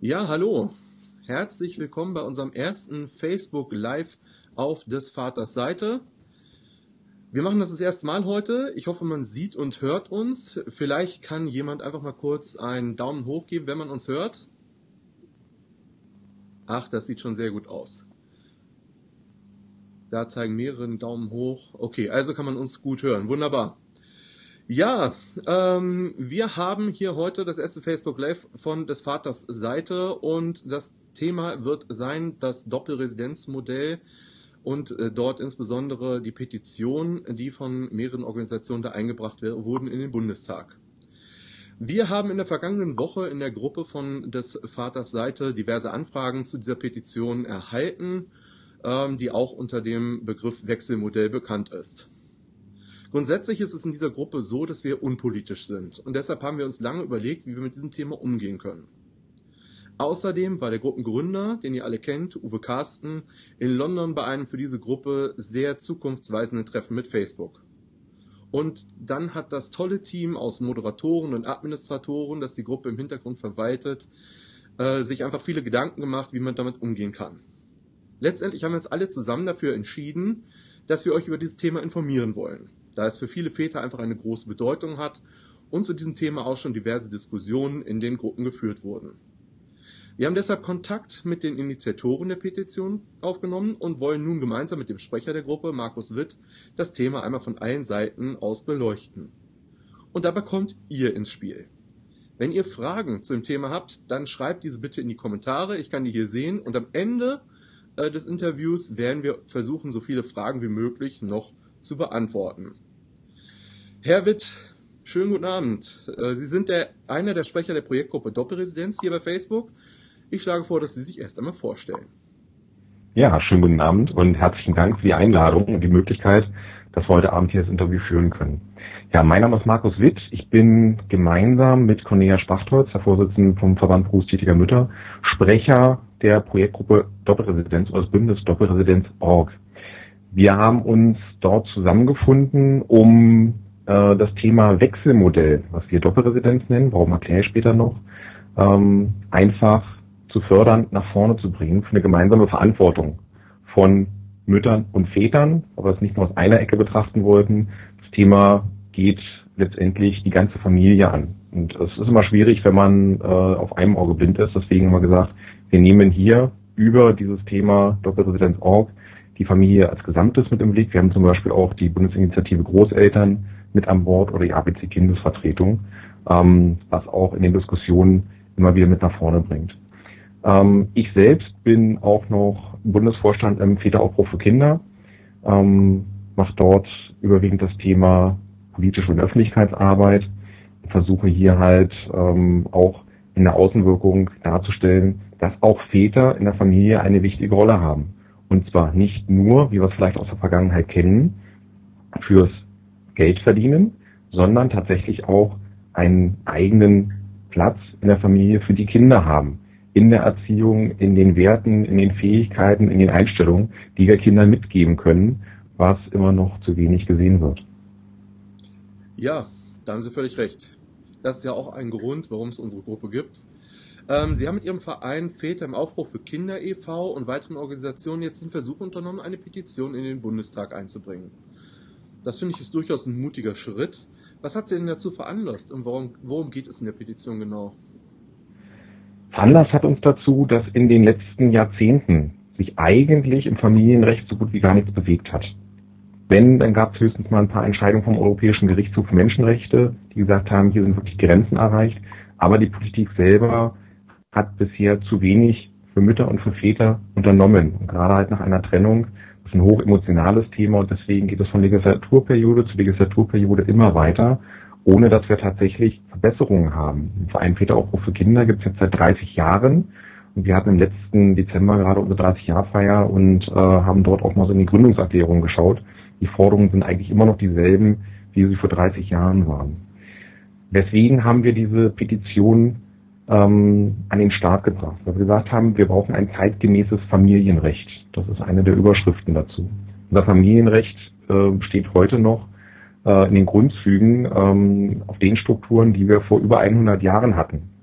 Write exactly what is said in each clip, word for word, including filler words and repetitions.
Ja, hallo. Herzlich willkommen bei unserem ersten Facebook Live auf des Vaters Seite. Wir machen das das erste Mal heute. Ich hoffe, man sieht und hört uns. Vielleicht kann jemand einfach mal kurz einen Daumen hoch geben, wenn man uns hört. Ach, das sieht schon sehr gut aus. Da zeigen mehrere einen Daumen hoch. Okay, also kann man uns gut hören. Wunderbar. Ja, ähm, wir haben hier heute das erste Facebook Live von des Vaters Seite und das Thema wird sein das Doppelresidenzmodell und äh, dort insbesondere die Petition, die von mehreren Organisationen da eingebracht wurden in den Bundestag. Wir haben in der vergangenen Woche in der Gruppe von des Vaters Seite diverse Anfragen zu dieser Petition erhalten, ähm, die auch unter dem Begriff Wechselmodell bekannt ist. Grundsätzlich ist es in dieser Gruppe so, dass wir unpolitisch sind und deshalb haben wir uns lange überlegt, wie wir mit diesem Thema umgehen können. Außerdem war der Gruppengründer, den ihr alle kennt, Uwe Carsten, in London bei einem für diese Gruppe sehr zukunftsweisenden Treffen mit Facebook. Und dann hat das tolle Team aus Moderatoren und Administratoren, das die Gruppe im Hintergrund verwaltet, äh, sich einfach viele Gedanken gemacht, wie man damit umgehen kann. Letztendlich haben wir uns alle zusammen dafür entschieden, dass wir euch über dieses Thema informieren wollen, da es für viele Väter einfach eine große Bedeutung hat und zu diesem Thema auch schon diverse Diskussionen in den Gruppen geführt wurden. Wir haben deshalb Kontakt mit den Initiatoren der Petition aufgenommen und wollen nun gemeinsam mit dem Sprecher der Gruppe, Markus Witt, das Thema einmal von allen Seiten aus beleuchten. Und dabei kommt ihr ins Spiel. Wenn ihr Fragen zu dem Thema habt, dann schreibt diese bitte in die Kommentare, ich kann die hier sehen und am Ende äh, des Interviews werden wir versuchen, so viele Fragen wie möglich noch zu beantworten. Herr Witt, schönen guten Abend. Sie sind der, einer der Sprecher der Projektgruppe Doppelresidenz hier bei Facebook. Ich schlage vor, dass Sie sich erst einmal vorstellen. Ja, schönen guten Abend und herzlichen Dank für die Einladung und die Möglichkeit, dass wir heute Abend hier das Interview führen können. Ja, mein Name ist Markus Witt. Ich bin gemeinsam mit Cornelia Spachtholz, der Vorsitzende vom Verband berufstätiger Mütter, Sprecher der Projektgruppe Doppelresidenz oder des Bündnisses Doppelresidenz Punkt org. Wir haben uns dort zusammengefunden, um äh, das Thema Wechselmodell, was wir Doppelresidenz nennen, warum erkläre ich später noch, ähm, einfach zu fördern, nach vorne zu bringen für eine gemeinsame Verantwortung von Müttern und Vätern, aber es nicht nur aus einer Ecke betrachten wollten. Das Thema geht letztendlich die ganze Familie an. Und es ist immer schwierig, wenn man äh, auf einem Auge blind ist. Deswegen haben wir gesagt, wir nehmen hier über dieses Thema Doppelresidenz Punkt org die Familie als Gesamtes mit im Blick. Wir haben zum Beispiel auch die Bundesinitiative Großeltern mit an Bord oder die A B C-Kindesvertretung, ähm, was auch in den Diskussionen immer wieder mit nach vorne bringt. Ähm, ich selbst bin auch noch Bundesvorstand im Väteraufbruch für Kinder, ähm, mache dort überwiegend das Thema politische und Öffentlichkeitsarbeit und versuche hier halt ähm, auch in der Außenwirkung darzustellen, dass auch Väter in der Familie eine wichtige Rolle haben. Und zwar nicht nur, wie wir es vielleicht aus der Vergangenheit kennen, fürs Geld verdienen, sondern tatsächlich auch einen eigenen Platz in der Familie für die Kinder haben. In der Erziehung, in den Werten, in den Fähigkeiten, in den Einstellungen, die wir Kindern mitgeben können, was immer noch zu wenig gesehen wird. Ja, da haben Sie völlig recht. Das ist ja auch ein Grund, warum es unsere Gruppe gibt. Ähm, Sie haben mit Ihrem Verein Väter im Aufbruch für Kinder e V und weiteren Organisationen jetzt den Versuch unternommen, eine Petition in den Bundestag einzubringen. Das finde ich ist durchaus ein mutiger Schritt. Was hat Sie denn dazu veranlasst und worum, worum geht es in der Petition genau? Veranlasst hat uns dazu, dass in den letzten Jahrzehnten sich eigentlich im Familienrecht so gut wie gar nichts bewegt hat. Wenn, dann gab es höchstens mal ein paar Entscheidungen vom Europäischen Gerichtshof für Menschenrechte, die gesagt haben, hier sind wirklich Grenzen erreicht. Aber die Politik selber hat bisher zu wenig für Mütter und für Väter unternommen. Und gerade halt nach einer Trennung, das ist ein hochemotionales Thema und deswegen geht es von Legislaturperiode zu Legislaturperiode immer weiter, ohne dass wir tatsächlich Verbesserungen haben. Im Verein Väteraufbruch für Kinder gibt es jetzt seit dreißig Jahren und wir hatten im letzten Dezember gerade unsere dreißig-Jahr-Feier und äh, haben dort auch mal so in die Gründungserklärung geschaut. Die Forderungen sind eigentlich immer noch dieselben, wie sie vor dreißig Jahren waren. Deswegen haben wir diese Petition ähm, an den Start gebracht, weil wir gesagt haben, wir brauchen ein zeitgemäßes Familienrecht. Das ist eine der Überschriften dazu. Unser Familienrecht äh, steht heute noch äh, in den Grundzügen ähm, auf den Strukturen, die wir vor über hundert Jahren hatten.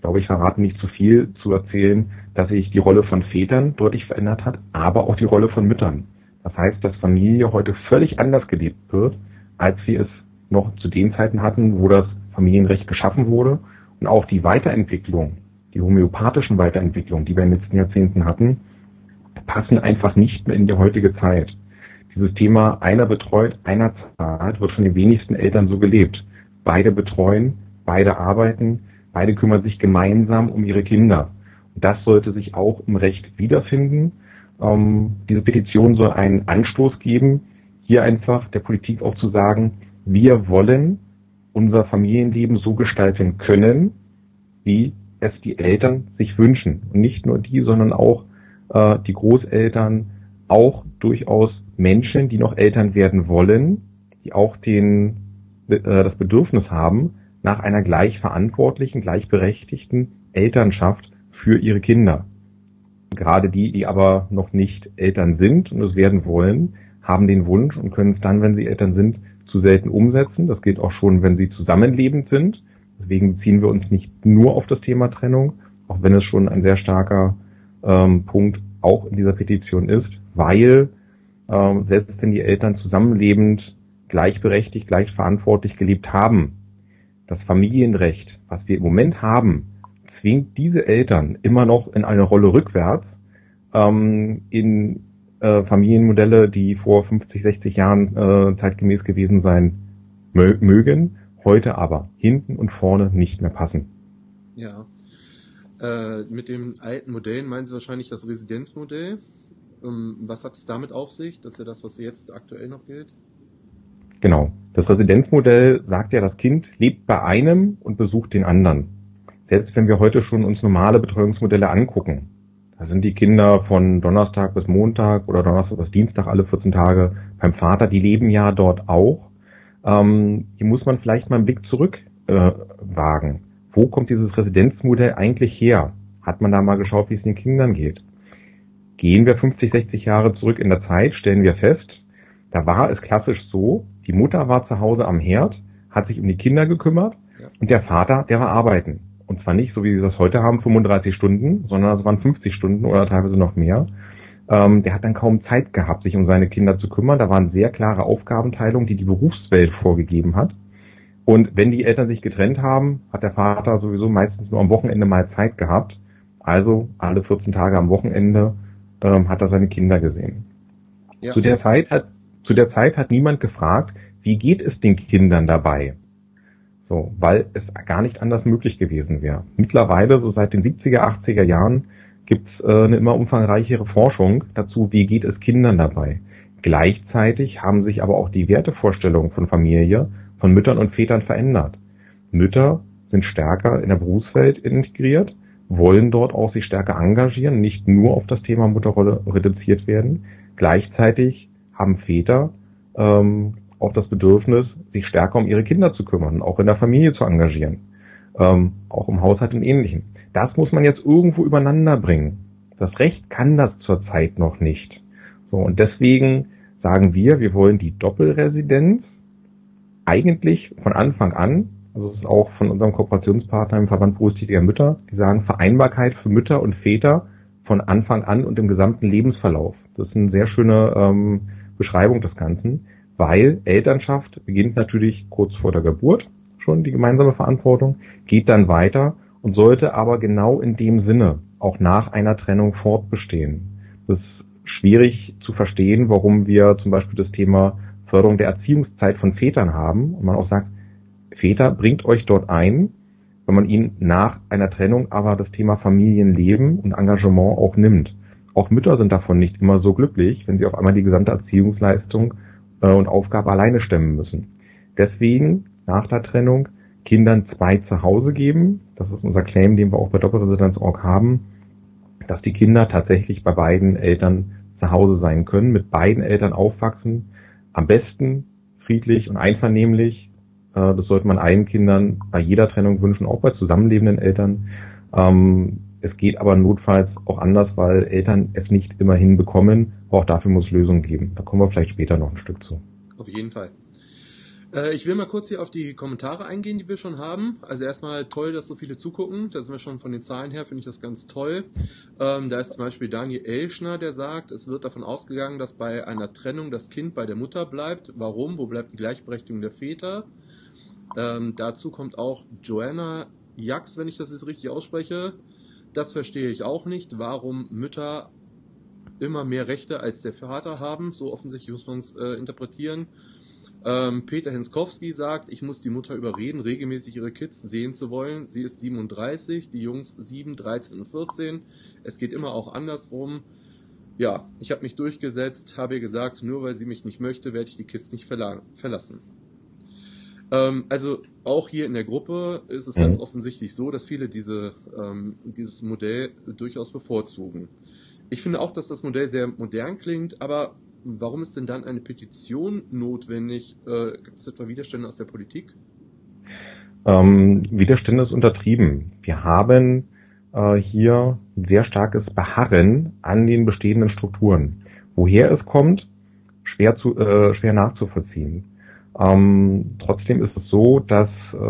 glaube ich, verrate nicht zu viel zu erzählen, dass sich die Rolle von Vätern deutlich verändert hat, aber auch die Rolle von Müttern. Das heißt, dass Familie heute völlig anders gelebt wird, als wir es noch zu den Zeiten hatten, wo das Familienrecht geschaffen wurde. Und auch die Weiterentwicklung, die homöopathischen Weiterentwicklungen, die wir in den letzten Jahrzehnten hatten, passen einfach nicht mehr in die heutige Zeit. Dieses Thema einer betreut, einer zahlt, wird von den wenigsten Eltern so gelebt. Beide betreuen, beide arbeiten, beide kümmern sich gemeinsam um ihre Kinder. Und das sollte sich auch im Recht wiederfinden. Ähm, diese Petition soll einen Anstoß geben, hier einfach der Politik auch zu sagen, wir wollen unser Familienleben so gestalten können, wie es die Eltern sich wünschen. Und nicht nur die, sondern auch äh, die Großeltern, auch durchaus Menschen, die noch Eltern werden wollen, die auch den, äh, das Bedürfnis haben nach einer gleich verantwortlichen, gleichberechtigten Elternschaft für ihre Kinder. Gerade die, die aber noch nicht Eltern sind und es werden wollen, haben den Wunsch und können es dann, wenn sie Eltern sind, zu selten umsetzen. Das gilt auch schon, wenn sie zusammenlebend sind. Deswegen beziehen wir uns nicht nur auf das Thema Trennung, auch wenn es schon ein sehr starker ähm, Punkt auch in dieser Petition ist, weil ähm, selbst wenn die Eltern zusammenlebend, gleichberechtigt, gleichverantwortlich gelebt haben, das Familienrecht, was wir im Moment haben, zwingt diese Eltern immer noch in eine Rolle rückwärts, ähm, in äh, Familienmodelle, die vor fünfzig, sechzig Jahren äh, zeitgemäß gewesen sein mö- mögen, heute aber hinten und vorne nicht mehr passen. Ja. Äh, mit dem alten Modell meinen Sie wahrscheinlich das Residenzmodell. Ähm, was hat es damit auf sich? Das ist ja das, was jetzt aktuell noch gilt. Genau. Das Residenzmodell sagt ja, das Kind lebt bei einem und besucht den anderen. Selbst wenn wir heute schon uns normale Betreuungsmodelle angucken, da sind die Kinder von Donnerstag bis Montag oder Donnerstag bis Dienstag alle vierzehn Tage beim Vater, die leben ja dort auch. Ähm, hier muss man vielleicht mal einen Blick zurück äh, wagen. Wo kommt dieses Residenzmodell eigentlich her? Hat man da mal geschaut, wie es den Kindern geht? Gehen wir fünfzig, sechzig Jahre zurück in der Zeit, stellen wir fest, da war es klassisch so, die Mutter war zu Hause am Herd, hat sich um die Kinder gekümmert, ja, und der Vater, der war arbeiten. Und zwar nicht, so wie wir das heute haben, fünfunddreißig Stunden, sondern es waren fünfzig Stunden oder teilweise noch mehr. Ähm, der hat dann kaum Zeit gehabt, sich um seine Kinder zu kümmern. Da waren sehr klare Aufgabenteilungen, die die Berufswelt vorgegeben hat. Und wenn die Eltern sich getrennt haben, hat der Vater sowieso meistens nur am Wochenende mal Zeit gehabt. Also alle vierzehn Tage am Wochenende ähm, hat er seine Kinder gesehen. Ja. Zu der Zeit hat, zu der Zeit hat niemand gefragt, wie geht es den Kindern dabei? So, weil es gar nicht anders möglich gewesen wäre. Mittlerweile, so seit den siebziger, achtziger Jahren, gibt es äh, eine immer umfangreichere Forschung dazu, wie geht es Kindern dabei. Gleichzeitig haben sich aber auch die Wertevorstellungen von Familie, von Müttern und Vätern verändert. Mütter sind stärker in der Berufswelt integriert, wollen dort auch sich stärker engagieren, nicht nur auf das Thema Mutterrolle reduziert werden. Gleichzeitig haben Väter ähm, auch das Bedürfnis, sich stärker um ihre Kinder zu kümmern, auch in der Familie zu engagieren, ähm, auch im Haushalt und Ähnlichem. Das muss man jetzt irgendwo übereinander bringen. Das Recht kann das zurzeit noch nicht. So, und deswegen sagen wir, wir wollen die Doppelresidenz eigentlich von Anfang an, also es ist auch von unserem Kooperationspartner im Verband berufstätiger Mütter, die sagen Vereinbarkeit für Mütter und Väter von Anfang an und im gesamten Lebensverlauf. Das ist eine sehr schöne ähm, Beschreibung des Ganzen, weil Elternschaft beginnt natürlich kurz vor der Geburt, schon die gemeinsame Verantwortung, geht dann weiter und sollte aber genau in dem Sinne auch nach einer Trennung fortbestehen. Das ist schwierig zu verstehen, warum wir zum Beispiel das Thema Förderung der Erziehungszeit von Vätern haben und man auch sagt, Väter, bringt euch dort ein, wenn man ihnen nach einer Trennung aber das Thema Familienleben und Engagement auch nimmt. Auch Mütter sind davon nicht immer so glücklich, wenn sie auf einmal die gesamte Erziehungsleistung äh, und Aufgabe alleine stemmen müssen. Deswegen nach der Trennung Kindern zwei zu Hause geben. Das ist unser Claim, den wir auch bei Doppelresidenz Punkt org haben, dass die Kinder tatsächlich bei beiden Eltern zu Hause sein können, mit beiden Eltern aufwachsen, am besten friedlich und einvernehmlich. Das sollte man allen Kindern bei jeder Trennung wünschen, auch bei zusammenlebenden Eltern. Es geht aber notfalls auch anders, weil Eltern es nicht immer hinbekommen. Auch dafür muss es Lösungen geben. Da kommen wir vielleicht später noch ein Stück zu. Auf jeden Fall. Äh, ich will mal kurz hier auf die Kommentare eingehen, die wir schon haben. Also erstmal toll, dass so viele zugucken. Da sind wir schon von den Zahlen her, finde ich das ganz toll. Ähm, da ist zum Beispiel Daniel Elschner, der sagt, es wird davon ausgegangen, dass bei einer Trennung das Kind bei der Mutter bleibt. Warum? Wo bleibt die Gleichberechtigung der Väter? Ähm, dazu kommt auch Joanna Jax, wenn ich das jetzt richtig ausspreche. Das verstehe ich auch nicht, warum Mütter immer mehr Rechte als der Vater haben. So offensichtlich muss man es äh, interpretieren. Ähm, Peter Henskowski sagt, ich muss die Mutter überreden, regelmäßig ihre Kids sehen zu wollen. Sie ist siebenunddreißig, die Jungs sieben, dreizehn und vierzehn. Es geht immer auch andersrum. Ja, ich habe mich durchgesetzt, habe ihr gesagt, nur weil sie mich nicht möchte, werde ich die Kids nicht verla- verlassen. Ähm, also auch hier in der Gruppe ist es mhm. ganz offensichtlich so, dass viele diese, ähm, dieses Modell durchaus bevorzugen. Ich finde auch, dass das Modell sehr modern klingt, aber warum ist denn dann eine Petition notwendig? Äh, Gibt es etwa Widerstände aus der Politik? Ähm, Widerstände ist untertrieben. Wir haben äh, hier ein sehr starkes Beharren an den bestehenden Strukturen. Woher es kommt, schwer, zu, äh, schwer nachzuvollziehen. Ähm, trotzdem ist es so, dass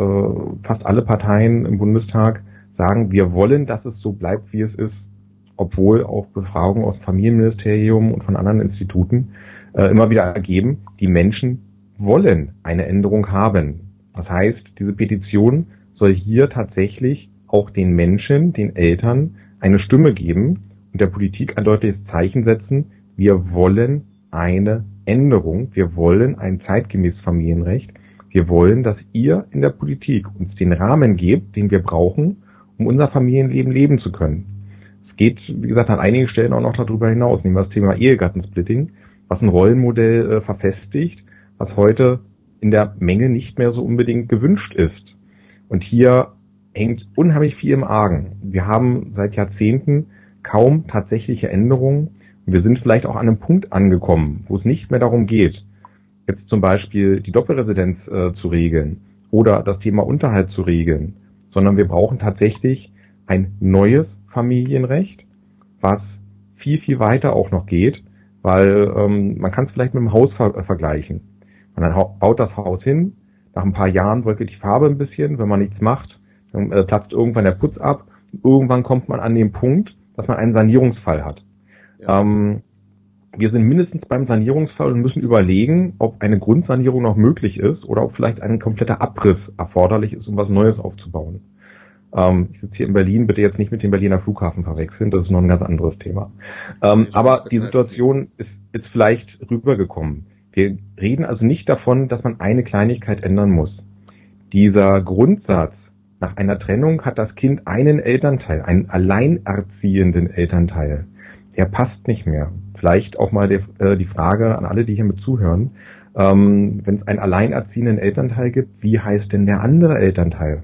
äh, fast alle Parteien im Bundestag sagen, wir wollen, dass es so bleibt, wie es ist. Obwohl auch Befragungen aus dem Familienministerium und von anderen Instituten äh, immer wieder ergeben, die Menschen wollen eine Änderung haben. Das heißt, diese Petition soll hier tatsächlich auch den Menschen, den Eltern eine Stimme geben und der Politik ein deutliches Zeichen setzen, wir wollen eine Änderung, wir wollen ein zeitgemäßes Familienrecht, wir wollen, dass ihr in der Politik uns den Rahmen gebt, den wir brauchen, um unser Familienleben leben zu können. Geht, wie gesagt, an einigen Stellen auch noch darüber hinaus. Nehmen wir das Thema Ehegattensplitting, was ein Rollenmodell äh, verfestigt, was heute in der Menge nicht mehr so unbedingt gewünscht ist. Und hier hängt unheimlich viel im Argen. Wir haben seit Jahrzehnten kaum tatsächliche Änderungen. Und wir sind vielleicht auch an einem Punkt angekommen, wo es nicht mehr darum geht, jetzt zum Beispiel die Doppelresidenz äh, zu regeln oder das Thema Unterhalt zu regeln, sondern wir brauchen tatsächlich ein neues Familienrecht, was viel, viel weiter auch noch geht, weil ähm, man kann es vielleicht mit dem Haus ver- äh, vergleichen. Man dann ha- baut das Haus hin, nach ein paar Jahren bröckelt die Farbe ein bisschen, wenn man nichts macht, dann äh, platzt irgendwann der Putz ab, irgendwann kommt man an den Punkt, dass man einen Sanierungsfall hat. Ja. Ähm, wir sind mindestens beim Sanierungsfall und müssen überlegen, ob eine Grundsanierung noch möglich ist oder ob vielleicht ein kompletter Abriss erforderlich ist, um was Neues aufzubauen. Ähm, ich sitze hier in Berlin, bitte jetzt nicht mit dem Berliner Flughafen verwechseln, das ist noch ein ganz anderes Thema. Ähm, aber die Situation ist, ist vielleicht rübergekommen. Wir reden also nicht davon, dass man eine Kleinigkeit ändern muss. Dieser Grundsatz, nach einer Trennung hat das Kind einen Elternteil, einen alleinerziehenden Elternteil, der passt nicht mehr. Vielleicht auch mal die, äh, die Frage an alle, die hier mit zuhören, ähm, wenn es einen alleinerziehenden Elternteil gibt, wie heißt denn der andere Elternteil?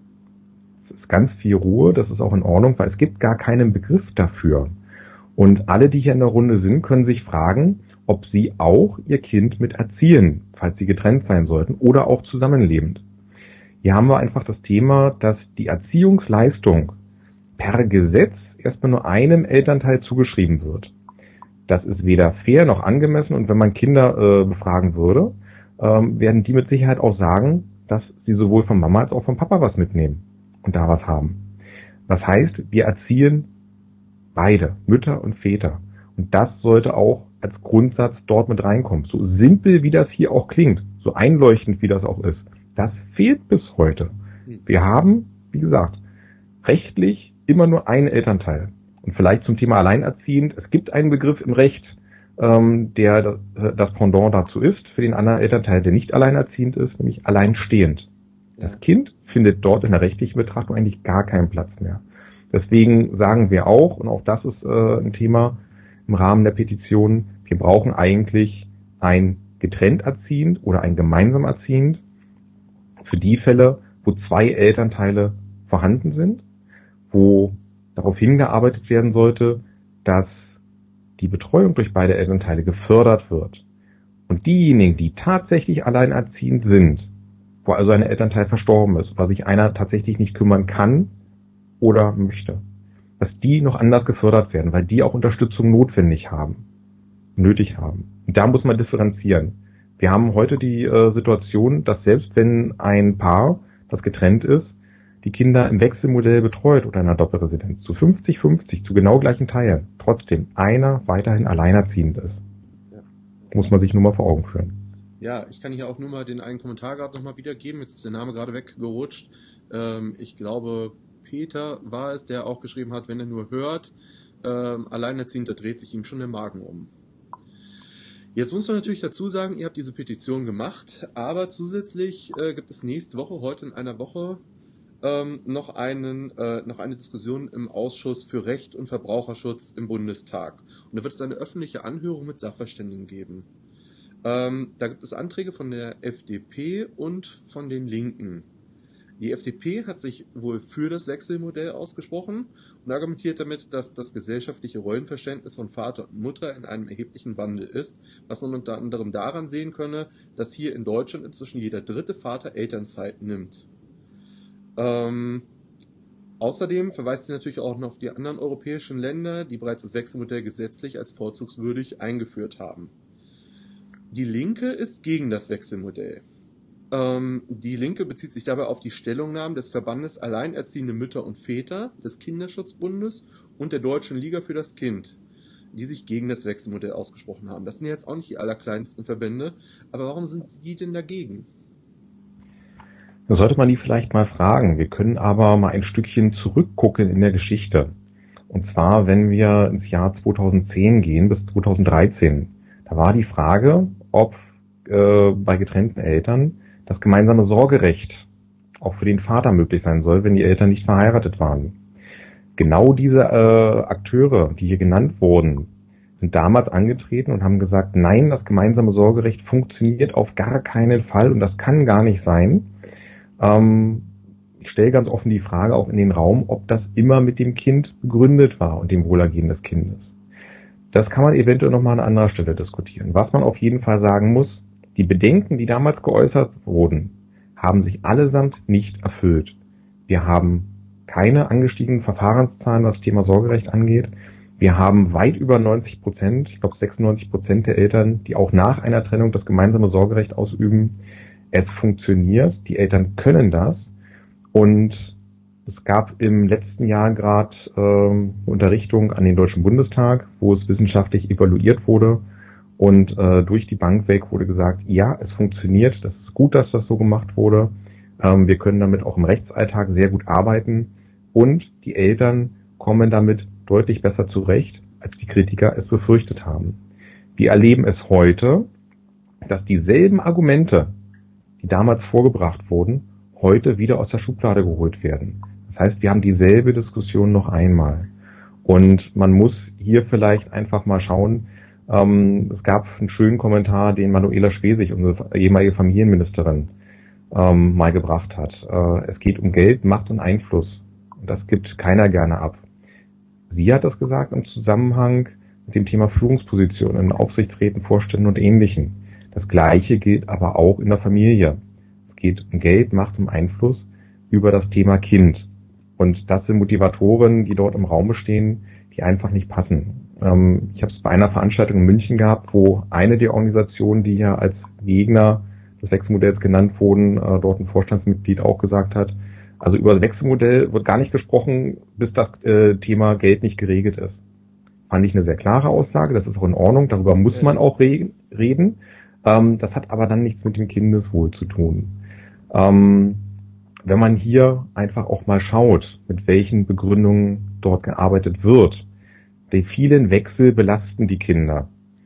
Ganz viel Ruhe, das ist auch in Ordnung, weil es gibt gar keinen Begriff dafür. Und alle, die hier in der Runde sind, können sich fragen, ob sie auch ihr Kind mit erziehen, falls sie getrennt sein sollten oder auch zusammenlebend. Hier haben wir einfach das Thema, dass die Erziehungsleistung per Gesetz erstmal nur einem Elternteil zugeschrieben wird. Das ist weder fair noch angemessen und wenn man Kinder äh, befragen würde, ähm, werden die mit Sicherheit auch sagen, dass sie sowohl von Mama als auch von Papa was mitnehmen und da was haben. Das heißt, wir erziehen beide, Mütter und Väter. Und das sollte auch als Grundsatz dort mit reinkommen. So simpel, wie das hier auch klingt, so einleuchtend, wie das auch ist, das fehlt bis heute. Wir haben, wie gesagt, rechtlich immer nur einen Elternteil. Und vielleicht zum Thema alleinerziehend, es gibt einen Begriff im Recht, ähm, der das Pendant dazu ist, für den anderen Elternteil, der nicht alleinerziehend ist, nämlich alleinstehend. Das Kind findet dort in der rechtlichen Betrachtung eigentlich gar keinen Platz mehr. Deswegen sagen wir auch, und auch das ist äh, ein Thema im Rahmen der Petition, wir brauchen eigentlich ein getrennt erziehend oder ein gemeinsam erziehend für die Fälle, wo zwei Elternteile vorhanden sind, wo darauf hingearbeitet werden sollte, dass die Betreuung durch beide Elternteile gefördert wird. Und diejenigen, die tatsächlich alleinerziehend sind, wo also ein Elternteil verstorben ist, oder sich einer tatsächlich nicht kümmern kann oder möchte, dass die noch anders gefördert werden, weil die auch Unterstützung notwendig haben, nötig haben. Und da muss man differenzieren. Wir haben heute die äh, Situation, dass selbst wenn ein Paar, das getrennt ist, die Kinder im Wechselmodell betreut oder in einer Doppelresidenz zu fünfzig fünfzig, zu genau gleichen Teilen, trotzdem einer weiterhin alleinerziehend ist. Ja. Muss man sich nur mal vor Augen führen. Ja, ich kann hier auch nur mal den einen Kommentar gerade nochmal wiedergeben. Jetzt ist der Name gerade weggerutscht. Ähm, ich glaube, Peter war es, der auch geschrieben hat, wenn er nur hört, ähm, alleinerziehend, da dreht sich ihm schon der Magen um. Jetzt muss man natürlich dazu sagen, ihr habt diese Petition gemacht, aber zusätzlich äh, gibt es nächste Woche, heute in einer Woche, ähm, noch, einen, äh, noch eine Diskussion im Ausschuss für Recht und Verbraucherschutz im Bundestag. Und da wird es eine öffentliche Anhörung mit Sachverständigen geben. Ähm, da gibt es Anträge von der F D P und von den Linken. Die F D P hat sich wohl für das Wechselmodell ausgesprochen und argumentiert damit, dass das gesellschaftliche Rollenverständnis von Vater und Mutter in einem erheblichen Wandel ist, was man unter anderem daran sehen könne, dass hier in Deutschland inzwischen jeder dritte Vater Elternzeit nimmt. Ähm, außerdem verweist sie natürlich auch noch auf die anderen europäischen Länder, die bereits das Wechselmodell gesetzlich als vorzugswürdig eingeführt haben. Die Linke ist gegen das Wechselmodell. Ähm, die Linke bezieht sich dabei auf die Stellungnahmen des Verbandes Alleinerziehende Mütter und Väter, des Kinderschutzbundes und der Deutschen Liga für das Kind, die sich gegen das Wechselmodell ausgesprochen haben. Das sind jetzt auch nicht die allerkleinsten Verbände, aber warum sind die denn dagegen? Da sollte man die vielleicht mal fragen. Wir können aber mal ein Stückchen zurückgucken in der Geschichte. Und zwar, wenn wir ins Jahr zweitausendzehn gehen bis zweitausenddreizehn. Da war die Frage, ob äh, bei getrennten Eltern das gemeinsame Sorgerecht auch für den Vater möglich sein soll, wenn die Eltern nicht verheiratet waren. Genau diese äh, Akteure, die hier genannt wurden, sind damals angetreten und haben gesagt, nein, das gemeinsame Sorgerecht funktioniert auf gar keinen Fall und das kann gar nicht sein. Ähm, ich stelle ganz offen die Frage auch in den Raum, ob das immer mit dem Kind begründet war und dem Wohlergehen des Kindes. Das kann man eventuell nochmal an anderer Stelle diskutieren. Was man auf jeden Fall sagen muss, die Bedenken, die damals geäußert wurden, haben sich allesamt nicht erfüllt. Wir haben keine angestiegenen Verfahrenszahlen, was das Thema Sorgerecht angeht. Wir haben weit über neunzig Prozent, ich glaube sechsundneunzig Prozent der Eltern, die auch nach einer Trennung das gemeinsame Sorgerecht ausüben. Es funktioniert, die Eltern können das und es gab im letzten Jahr gerade ähm, Unterrichtung an den Deutschen Bundestag, wo es wissenschaftlich evaluiert wurde und äh, durch die Bank weg wurde gesagt, ja, es funktioniert, das ist gut, dass das so gemacht wurde. Ähm, wir können damit auch im Rechtsalltag sehr gut arbeiten und die Eltern kommen damit deutlich besser zurecht, als die Kritiker es befürchtet haben. Wir erleben es heute, dass dieselben Argumente, die damals vorgebracht wurden, heute wieder aus der Schublade geholt werden. Das heißt, wir haben dieselbe Diskussion noch einmal. Und man muss hier vielleicht einfach mal schauen, ähm, es gab einen schönen Kommentar, den Manuela Schwesig, unsere ehemalige Familienministerin, ähm, mal gebracht hat. Äh, es geht um Geld, Macht und Einfluss. Und das gibt keiner gerne ab. Sie hat das gesagt im Zusammenhang mit dem Thema Führungspositionen in Aufsichtsräten, Vorständen und Ähnlichem. Das Gleiche gilt aber auch in der Familie. Es geht um Geld, Macht und Einfluss über das Thema Kind. Und das sind Motivatoren, die dort im Raum stehen, die einfach nicht passen. Ähm, ich habe es bei einer Veranstaltung in München gehabt, wo eine der Organisationen, die ja als Gegner des Wechselmodells genannt wurden, äh, dort ein Vorstandsmitglied auch gesagt hat, also über das Wechselmodell wird gar nicht gesprochen, bis das äh, Thema Geld nicht geregelt ist. Fand ich eine sehr klare Aussage, das ist auch in Ordnung, darüber muss man auch re- reden. Ähm, das hat aber dann nichts mit dem Kindeswohl zu tun. Ähm, wenn man hier einfach auch mal schaut, mit welchen Begründungen dort gearbeitet wird, die vielen Wechsel belasten die Kinder.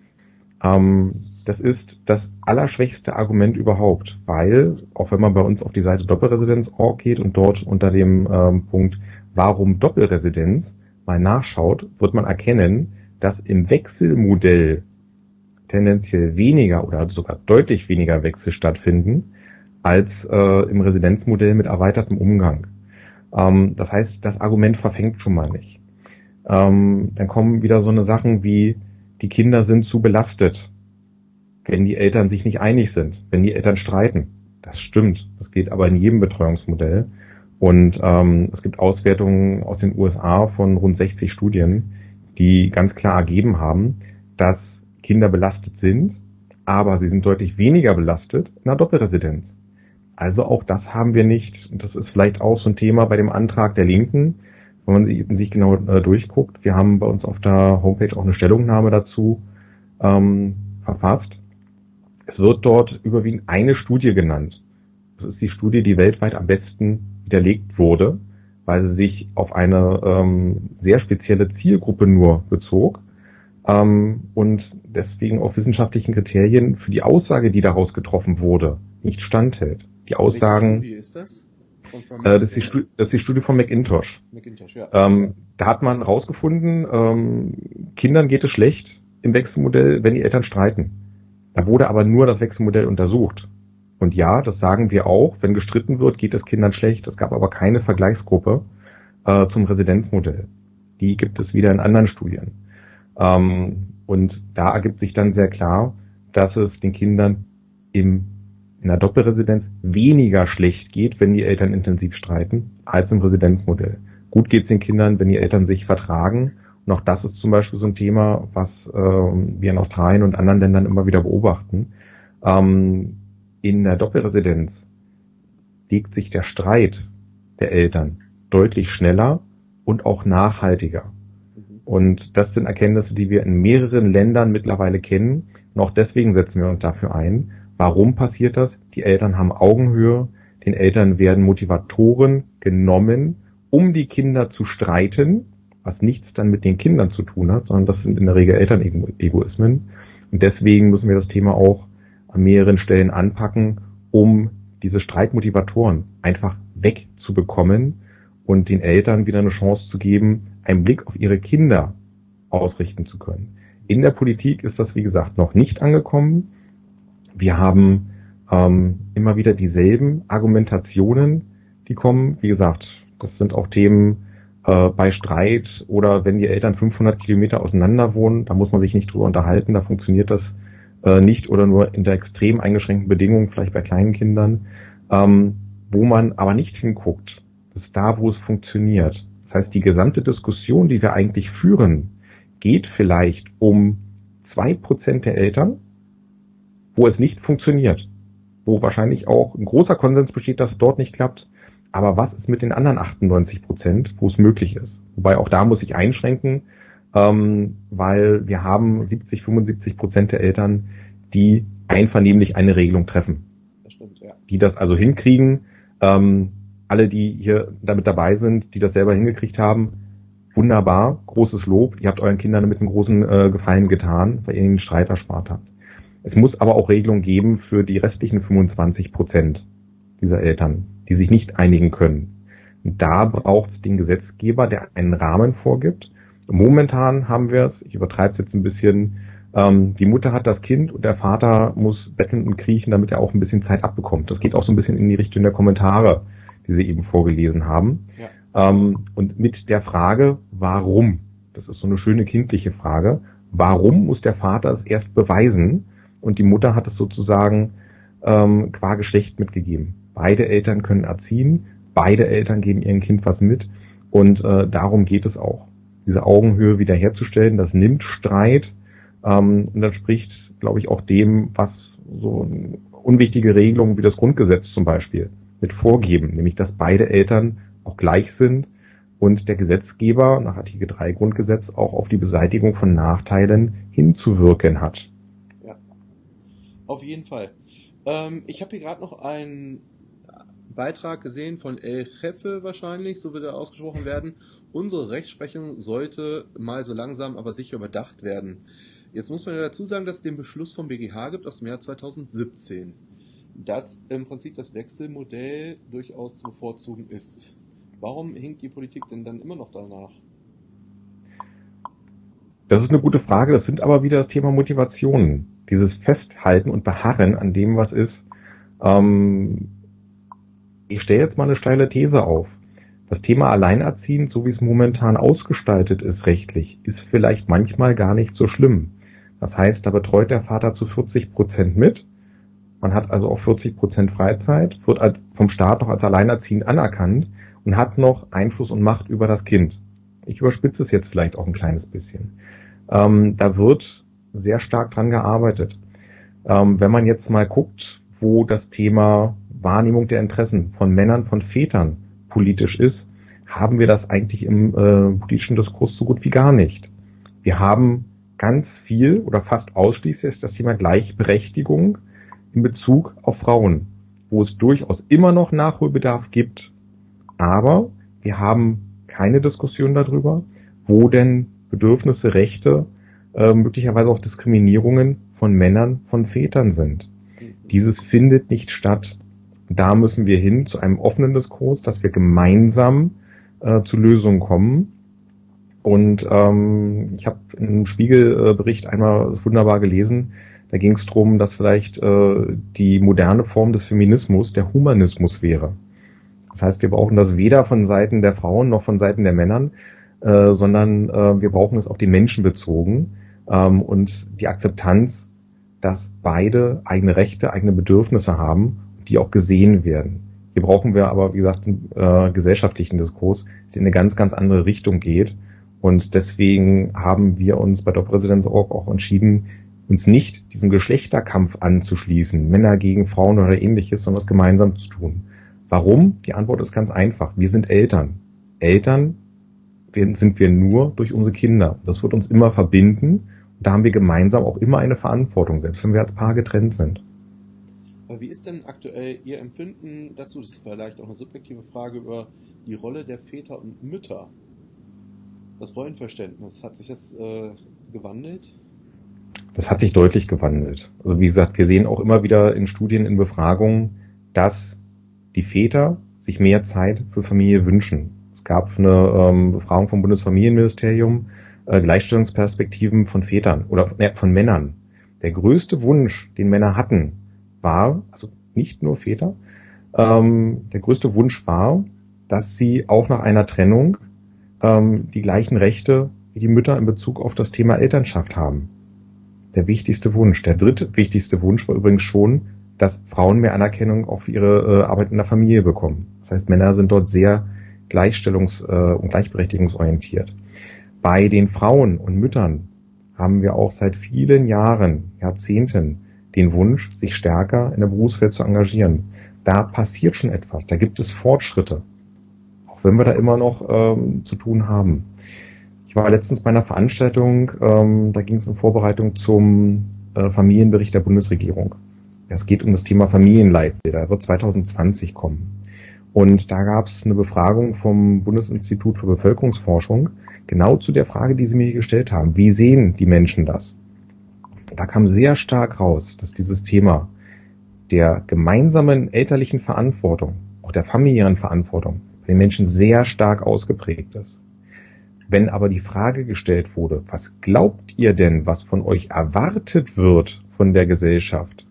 Ähm, das ist das allerschwächste Argument überhaupt, weil, auch wenn man bei uns auf die Seite Doppelresidenz Punkt org geht und dort unter dem ähm, Punkt Warum Doppelresidenz mal nachschaut, wird man erkennen, dass im Wechselmodell tendenziell weniger oder sogar deutlich weniger Wechsel stattfinden, als äh, im Residenzmodell mit erweitertem Umgang. Ähm, das heißt, das Argument verfängt schon mal nicht. Ähm, dann kommen wieder so eine Sachen wie, die Kinder sind zu belastet, wenn die Eltern sich nicht einig sind, wenn die Eltern streiten. Das stimmt, das geht aber in jedem Betreuungsmodell. Und ähm, es gibt Auswertungen aus den U S A von rund sechzig Studien, die ganz klar ergeben haben, dass Kinder belastet sind, aber sie sind deutlich weniger belastet in einer Doppelresidenz. Also auch das haben wir nicht. Und das ist vielleicht auch so ein Thema bei dem Antrag der Linken, wenn man sich genau äh, durchguckt. Wir haben bei uns auf der Homepage auch eine Stellungnahme dazu ähm, verfasst. Es wird dort überwiegend eine Studie genannt. Das ist die Studie, die weltweit am besten widerlegt wurde, weil sie sich auf eine ähm, sehr spezielle Zielgruppe nur bezog ähm, und deswegen auf wissenschaftlichen Kriterien für die Aussage, die daraus getroffen wurde, nicht standhält. Die Aussagen. Welche Studie ist das? Von, von äh, das, ist die Studie, das ist die Studie von McIntosh. McIntosh, ja. Ähm, da hat man herausgefunden, ähm, Kindern geht es schlecht im Wechselmodell, wenn die Eltern streiten. Da wurde aber nur das Wechselmodell untersucht. Und ja, das sagen wir auch, wenn gestritten wird, geht es Kindern schlecht. Es gab aber keine Vergleichsgruppe äh, zum Residenzmodell. Die gibt es wieder in anderen Studien. Ähm, und da ergibt sich dann sehr klar, dass es den Kindern im, in der Doppelresidenz weniger schlecht geht, wenn die Eltern intensiv streiten, als im Residenzmodell. Gut geht es den Kindern, wenn die Eltern sich vertragen. Und auch das ist zum Beispiel so ein Thema, was äh, wir in Australien und anderen Ländern immer wieder beobachten. Ähm, in der Doppelresidenz legt sich der Streit der Eltern deutlich schneller und auch nachhaltiger. Und das sind Erkenntnisse, die wir in mehreren Ländern mittlerweile kennen. Und auch deswegen setzen wir uns dafür ein. Warum passiert das? Die Eltern haben Augenhöhe. Den Eltern werden Motivatoren genommen, um die Kinder zu streiten, was nichts dann mit den Kindern zu tun hat, sondern das sind in der Regel Elternegoismen. Und deswegen müssen wir das Thema auch an mehreren Stellen anpacken, um diese Streitmotivatoren einfach wegzubekommen und den Eltern wieder eine Chance zu geben, einen Blick auf ihre Kinder ausrichten zu können. In der Politik ist das, wie gesagt, noch nicht angekommen. Wir haben ähm, immer wieder dieselben Argumentationen, die kommen. Wie gesagt, das sind auch Themen äh, bei Streit oder wenn die Eltern fünfhundert Kilometer auseinander wohnen, da muss man sich nicht drüber unterhalten, da funktioniert das äh, nicht oder nur in der extrem eingeschränkten Bedingung, vielleicht bei kleinen Kindern. Ähm, wo man aber nicht hinguckt, ist da, wo es funktioniert. Das heißt, die gesamte Diskussion, die wir eigentlich führen, geht vielleicht um zwei Prozent der Eltern, wo es nicht funktioniert, wo wahrscheinlich auch ein großer Konsens besteht, dass es dort nicht klappt. Aber was ist mit den anderen achtundneunzig Prozent, wo es möglich ist? Wobei auch da muss ich einschränken, ähm, weil wir haben siebzig, fünfundsiebzig Prozent der Eltern, die einvernehmlich eine Regelung treffen. Das stimmt, ja. Die das also hinkriegen. Ähm, alle, die hier damit dabei sind, die das selber hingekriegt haben, wunderbar, großes Lob. Ihr habt euren Kindern damit einen großen äh, Gefallen getan, weil ihr ihnen Streit erspart habt. Es muss aber auch Regelungen geben für die restlichen fünfundzwanzig Prozent dieser Eltern, die sich nicht einigen können. Und da braucht es den Gesetzgeber, der einen Rahmen vorgibt. Momentan haben wir es, ich übertreibe es jetzt ein bisschen, ähm, die Mutter hat das Kind und der Vater muss betteln und kriechen, damit er auch ein bisschen Zeit abbekommt. Das geht auch so ein bisschen in die Richtung der Kommentare, die Sie eben vorgelesen haben. Ja. Ähm, und mit der Frage, warum? Das ist so eine schöne kindliche Frage. Warum muss der Vater es erst beweisen? Und die Mutter hat es sozusagen ähm, qua Geschlecht mitgegeben. Beide Eltern können erziehen, beide Eltern geben ihrem Kind was mit. Und äh, darum geht es auch. Diese Augenhöhe wiederherzustellen, das nimmt Streit ähm, und das spricht, glaube ich, auch dem, was so unwichtige Regelungen wie das Grundgesetz zum Beispiel mit vorgeben, nämlich dass beide Eltern auch gleich sind und der Gesetzgeber nach Artikel drei Grundgesetz auch auf die Beseitigung von Nachteilen hinzuwirken hat. Ja, auf jeden Fall. Ähm, ich habe hier gerade noch einen Beitrag gesehen von El Jefe wahrscheinlich, so wird er ausgesprochen werden. Unsere Rechtsprechung sollte mal so langsam, aber sicher überdacht werden. Jetzt muss man ja dazu sagen, dass es den Beschluss vom B G H gibt aus dem Jahr zweitausendsiebzehn. Dass im Prinzip das Wechselmodell durchaus zu bevorzugen ist. Warum hinkt die Politik denn dann immer noch danach? Das ist eine gute Frage. Das sind aber wieder das Thema Motivationen. Dieses Festhalten und Beharren an dem, was ist. Ähm, ich stelle jetzt mal eine steile These auf. Das Thema Alleinerziehend, so wie es momentan ausgestaltet ist rechtlich, ist vielleicht manchmal gar nicht so schlimm. Das heißt, da betreut der Vater zu vierzig Prozent mit. Man hat also auch vierzig Prozent Freizeit, wird als, vom Staat noch als alleinerziehend anerkannt und hat noch Einfluss und Macht über das Kind. Ich überspitze es jetzt vielleicht auch ein kleines bisschen. Ähm, da wird sehr stark dran gearbeitet. Ähm, wenn man jetzt mal guckt, wo das Thema Wahrnehmung der Interessen von Männern, von Vätern politisch ist, haben wir das eigentlich im äh, politischen Diskurs so gut wie gar nicht. Wir haben ganz viel oder fast ausschließlich das Thema Gleichberechtigung in Bezug auf Frauen, wo es durchaus immer noch Nachholbedarf gibt, aber wir haben keine Diskussion darüber, wo denn Bedürfnisse, Rechte, äh, möglicherweise auch Diskriminierungen von Männern, von Vätern sind. Dieses findet nicht statt. Da müssen wir hin zu einem offenen Diskurs, dass wir gemeinsam äh, zu Lösungen kommen. Und ähm, ich habe im Spiegelbericht einmal das wunderbar gelesen. Da ging es darum, dass vielleicht äh, die moderne Form des Feminismus der Humanismus wäre. Das heißt, wir brauchen das weder von Seiten der Frauen noch von Seiten der Männern, äh, sondern äh, wir brauchen es auf den Menschen bezogen ähm, und die Akzeptanz, dass beide eigene Rechte, eigene Bedürfnisse haben, die auch gesehen werden. Hier brauchen wir aber, wie gesagt, einen äh, gesellschaftlichen Diskurs, der in eine ganz, ganz andere Richtung geht. Und deswegen haben wir uns bei Doppelresidenz Punkt org auch entschieden, uns nicht diesem Geschlechterkampf anzuschließen, Männer gegen Frauen oder ähnliches, sondern es gemeinsam zu tun. Warum? Die Antwort ist ganz einfach. Wir sind Eltern. Eltern sind wir nur durch unsere Kinder. Das wird uns immer verbinden. Und da haben wir gemeinsam auch immer eine Verantwortung, selbst wenn wir als Paar getrennt sind. Wie ist denn aktuell Ihr Empfinden dazu? Das ist vielleicht auch eine subjektive Frage über die Rolle der Väter und Mütter. Das Rollenverständnis, hat sich das äh, gewandelt? Das hat sich deutlich gewandelt. Also wie gesagt, wir sehen auch immer wieder in Studien, in Befragungen, dass die Väter sich mehr Zeit für Familie wünschen. Es gab eine ähm, Befragung vom Bundesfamilienministerium, äh, Gleichstellungsperspektiven von Vätern oder äh, von Männern. Der größte Wunsch, den Männer hatten, war, also nicht nur Väter, ähm, der größte Wunsch war, dass sie auch nach einer Trennung ähm, die gleichen Rechte wie die Mütter in Bezug auf das Thema Elternschaft haben. Der wichtigste Wunsch. Der dritte wichtigste Wunsch war übrigens schon, dass Frauen mehr Anerkennung auch für ihre äh, Arbeit in der Familie bekommen. Das heißt, Männer sind dort sehr gleichstellungs- äh, und gleichberechtigungsorientiert. Bei den Frauen und Müttern haben wir auch seit vielen Jahren, Jahrzehnten, den Wunsch, sich stärker in der Berufswelt zu engagieren. Da passiert schon etwas, da gibt es Fortschritte, auch wenn wir da immer noch ähm, zu tun haben. Ich war letztens bei einer Veranstaltung, ähm, da ging es in Vorbereitung zum äh, Familienbericht der Bundesregierung. Es geht um das Thema Familienleitbilder, der wird zwanzig zwanzig kommen. Und da gab es eine Befragung vom Bundesinstitut für Bevölkerungsforschung, genau zu der Frage, die Sie mir gestellt haben. Wie sehen die Menschen das? Da kam sehr stark raus, dass dieses Thema der gemeinsamen elterlichen Verantwortung, auch der familiären Verantwortung, bei den Menschen sehr stark ausgeprägt ist. Wenn aber die Frage gestellt wurde, was glaubt ihr denn, was von euch erwartet wird von der Gesellschaft,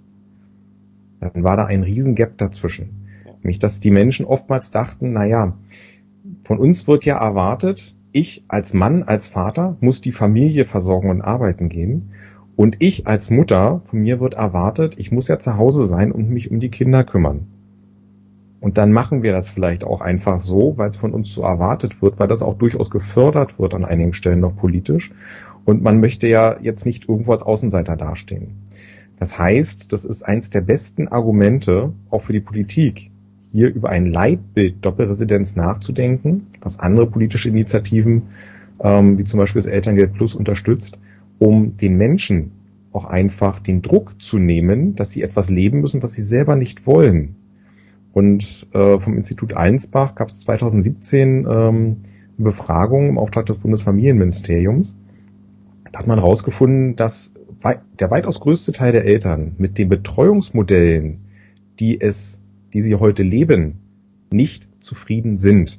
dann war da ein riesen Gap dazwischen. Nämlich, dass die Menschen oftmals dachten, naja, von uns wird ja erwartet, ich als Mann, als Vater muss die Familie versorgen und arbeiten gehen. Und ich als Mutter, von mir wird erwartet, ich muss ja zu Hause sein und mich um die Kinder kümmern. Und dann machen wir das vielleicht auch einfach so, weil es von uns so erwartet wird, weil das auch durchaus gefördert wird an einigen Stellen noch politisch. Und man möchte ja jetzt nicht irgendwo als Außenseiter dastehen. Das heißt, das ist eins der besten Argumente, auch für die Politik, hier über ein Leitbild Doppelresidenz nachzudenken, was andere politische Initiativen, ähm, wie zum Beispiel das Elterngeld Plus unterstützt, um den Menschen auch einfach den Druck zu nehmen, dass sie etwas leben müssen, was sie selber nicht wollen. Und äh, vom Institut Allensbach gab es zwanzig siebzehn ähm, eine Befragung im Auftrag des Bundesfamilienministeriums. Da hat man herausgefunden, dass wei- der weitaus größte Teil der Eltern mit den Betreuungsmodellen, die es, die sie heute leben, nicht zufrieden sind.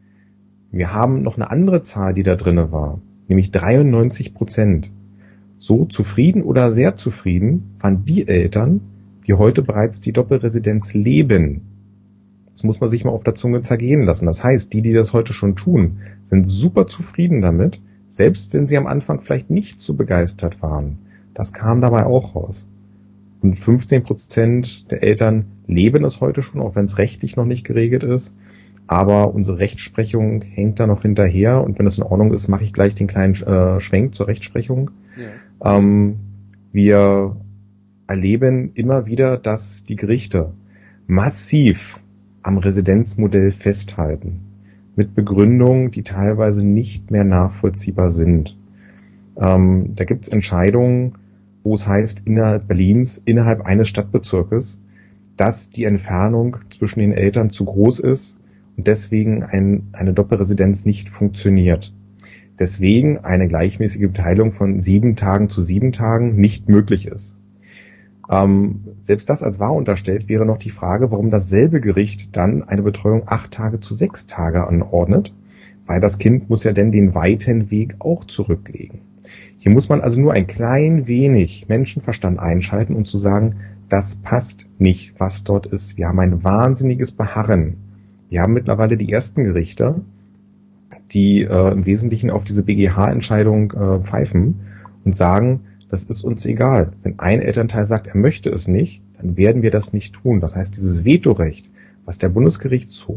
Wir haben noch eine andere Zahl, die da drinne war, nämlich dreiundneunzig Prozent. So zufrieden oder sehr zufrieden waren die Eltern, die heute bereits die Doppelresidenz leben. Das muss man sich mal auf der Zunge zergehen lassen. Das heißt, die, die das heute schon tun, sind super zufrieden damit, selbst wenn sie am Anfang vielleicht nicht so begeistert waren. Das kam dabei auch raus. Und fünfzehn Prozent der Eltern leben es heute schon, auch wenn es rechtlich noch nicht geregelt ist. Aber unsere Rechtsprechung hängt da noch hinterher. Und wenn es in Ordnung ist, mache ich gleich den kleinen äh, Schwenk zur Rechtsprechung. Ja. Ähm, wir erleben immer wieder, dass die Gerichte massiv am Residenzmodell festhalten, mit Begründungen, die teilweise nicht mehr nachvollziehbar sind. Ähm, da gibt es Entscheidungen, wo es heißt, innerhalb Berlins, innerhalb eines Stadtbezirkes, dass die Entfernung zwischen den Eltern zu groß ist und deswegen ein, eine Doppelresidenz nicht funktioniert. Deswegen eine gleichmäßige Beteiligung von sieben Tagen zu sieben Tagen nicht möglich ist. Ähm, selbst das als wahr unterstellt wäre noch die Frage, warum dasselbe Gericht dann eine Betreuung acht Tage zu sechs Tage anordnet, weil das Kind muss ja dann den weiten Weg auch zurücklegen. Hier muss man also nur ein klein wenig Menschenverstand einschalten, um zu sagen, das passt nicht, was dort ist. Wir haben ein wahnsinniges Beharren. Wir haben mittlerweile die ersten Gerichte, die äh, im Wesentlichen auf diese B G H-Entscheidung äh, pfeifen und sagen, das ist uns egal. Wenn ein Elternteil sagt, er möchte es nicht, dann werden wir das nicht tun. Das heißt, dieses Vetorecht, was der Bundesgerichtshof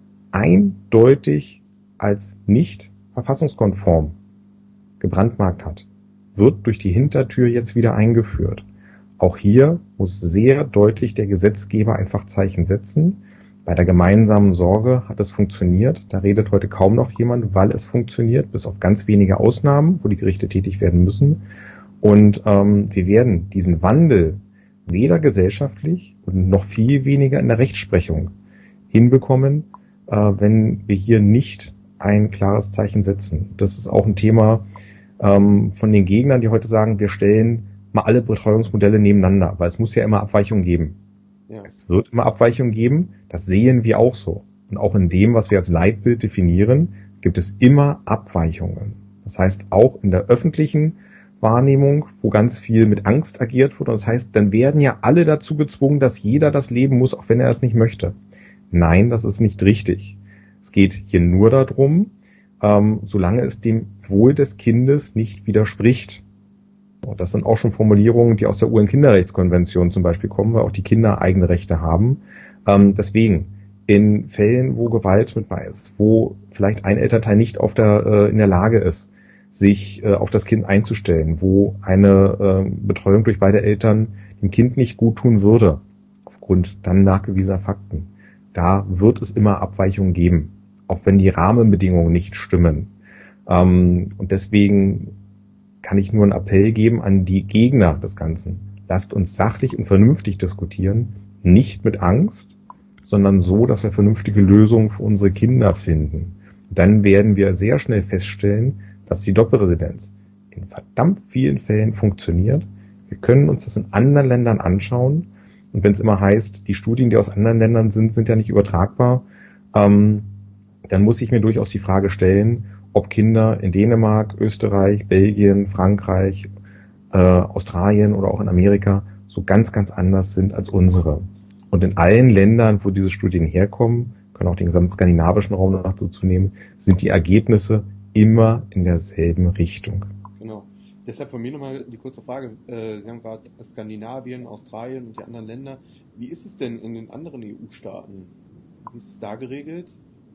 eindeutig als nicht verfassungskonform gebrandmarkt hat, wird durch die Hintertür jetzt wieder eingeführt. Auch hier muss sehr deutlich der Gesetzgeber einfach Zeichen setzen. Bei der gemeinsamen Sorge hat es funktioniert. Da redet heute kaum noch jemand, weil es funktioniert, bis auf ganz wenige Ausnahmen, wo die Gerichte tätig werden müssen. Und ähm, wir werden diesen Wandel weder gesellschaftlich und noch viel weniger in der Rechtsprechung hinbekommen, äh, wenn wir hier nicht ein klares Zeichen setzen. Das ist auch ein Thema ähm, von den Gegnern, die heute sagen, wir stellen mal alle Betreuungsmodelle nebeneinander, weil es muss ja immer Abweichungen geben. Ja. Es wird immer Abweichungen geben, das sehen wir auch so. Und auch in dem, was wir als Leitbild definieren, gibt es immer Abweichungen. Das heißt, auch in der öffentlichen Wahrnehmung, wo ganz viel mit Angst agiert wird. Und das heißt, dann werden ja alle dazu gezwungen, dass jeder das leben muss, auch wenn er es nicht möchte. Nein, das ist nicht richtig. Es geht hier nur darum, ähm, solange es dem Wohl des Kindes nicht widerspricht. Und das sind auch schon Formulierungen, die aus der U N-Kinderrechtskonvention zum Beispiel kommen, weil auch die Kinder eigene Rechte haben. Ähm, deswegen, in Fällen, wo Gewalt mit bei ist, wo vielleicht ein Elternteil nicht auf der, äh, in der Lage ist, sich äh, auf das Kind einzustellen, wo eine äh, Betreuung durch beide Eltern dem Kind nicht gut tun würde, aufgrund dann nachgewiesener Fakten, da wird es immer Abweichungen geben, auch wenn die Rahmenbedingungen nicht stimmen. Ähm, und deswegen kann ich nur einen Appell geben an die Gegner des Ganzen. Lasst uns sachlich und vernünftig diskutieren, nicht mit Angst, sondern so, dass wir vernünftige Lösungen für unsere Kinder finden. Dann werden wir sehr schnell feststellen, dass die Doppelresidenz in verdammt vielen Fällen funktioniert. Wir können uns das in anderen Ländern anschauen. Und wenn es immer heißt, die Studien, die aus anderen Ländern sind, sind ja nicht übertragbar, ähm, dann muss ich mir durchaus die Frage stellen, ob Kinder in Dänemark, Österreich, Belgien, Frankreich, äh, Australien oder auch in Amerika so ganz, ganz anders sind als unsere. Und in allen Ländern, wo diese Studien herkommen, können auch den gesamten skandinavischen Raum noch dazu nehmen, sind die Ergebnisse immer in derselben Richtung. Genau. Deshalb von mir nochmal die kurze Frage. Äh, Sie haben gerade Skandinavien, Australien und die anderen Länder. Wie ist es denn in den anderen E U-Staaten? Wie ist es da geregelt?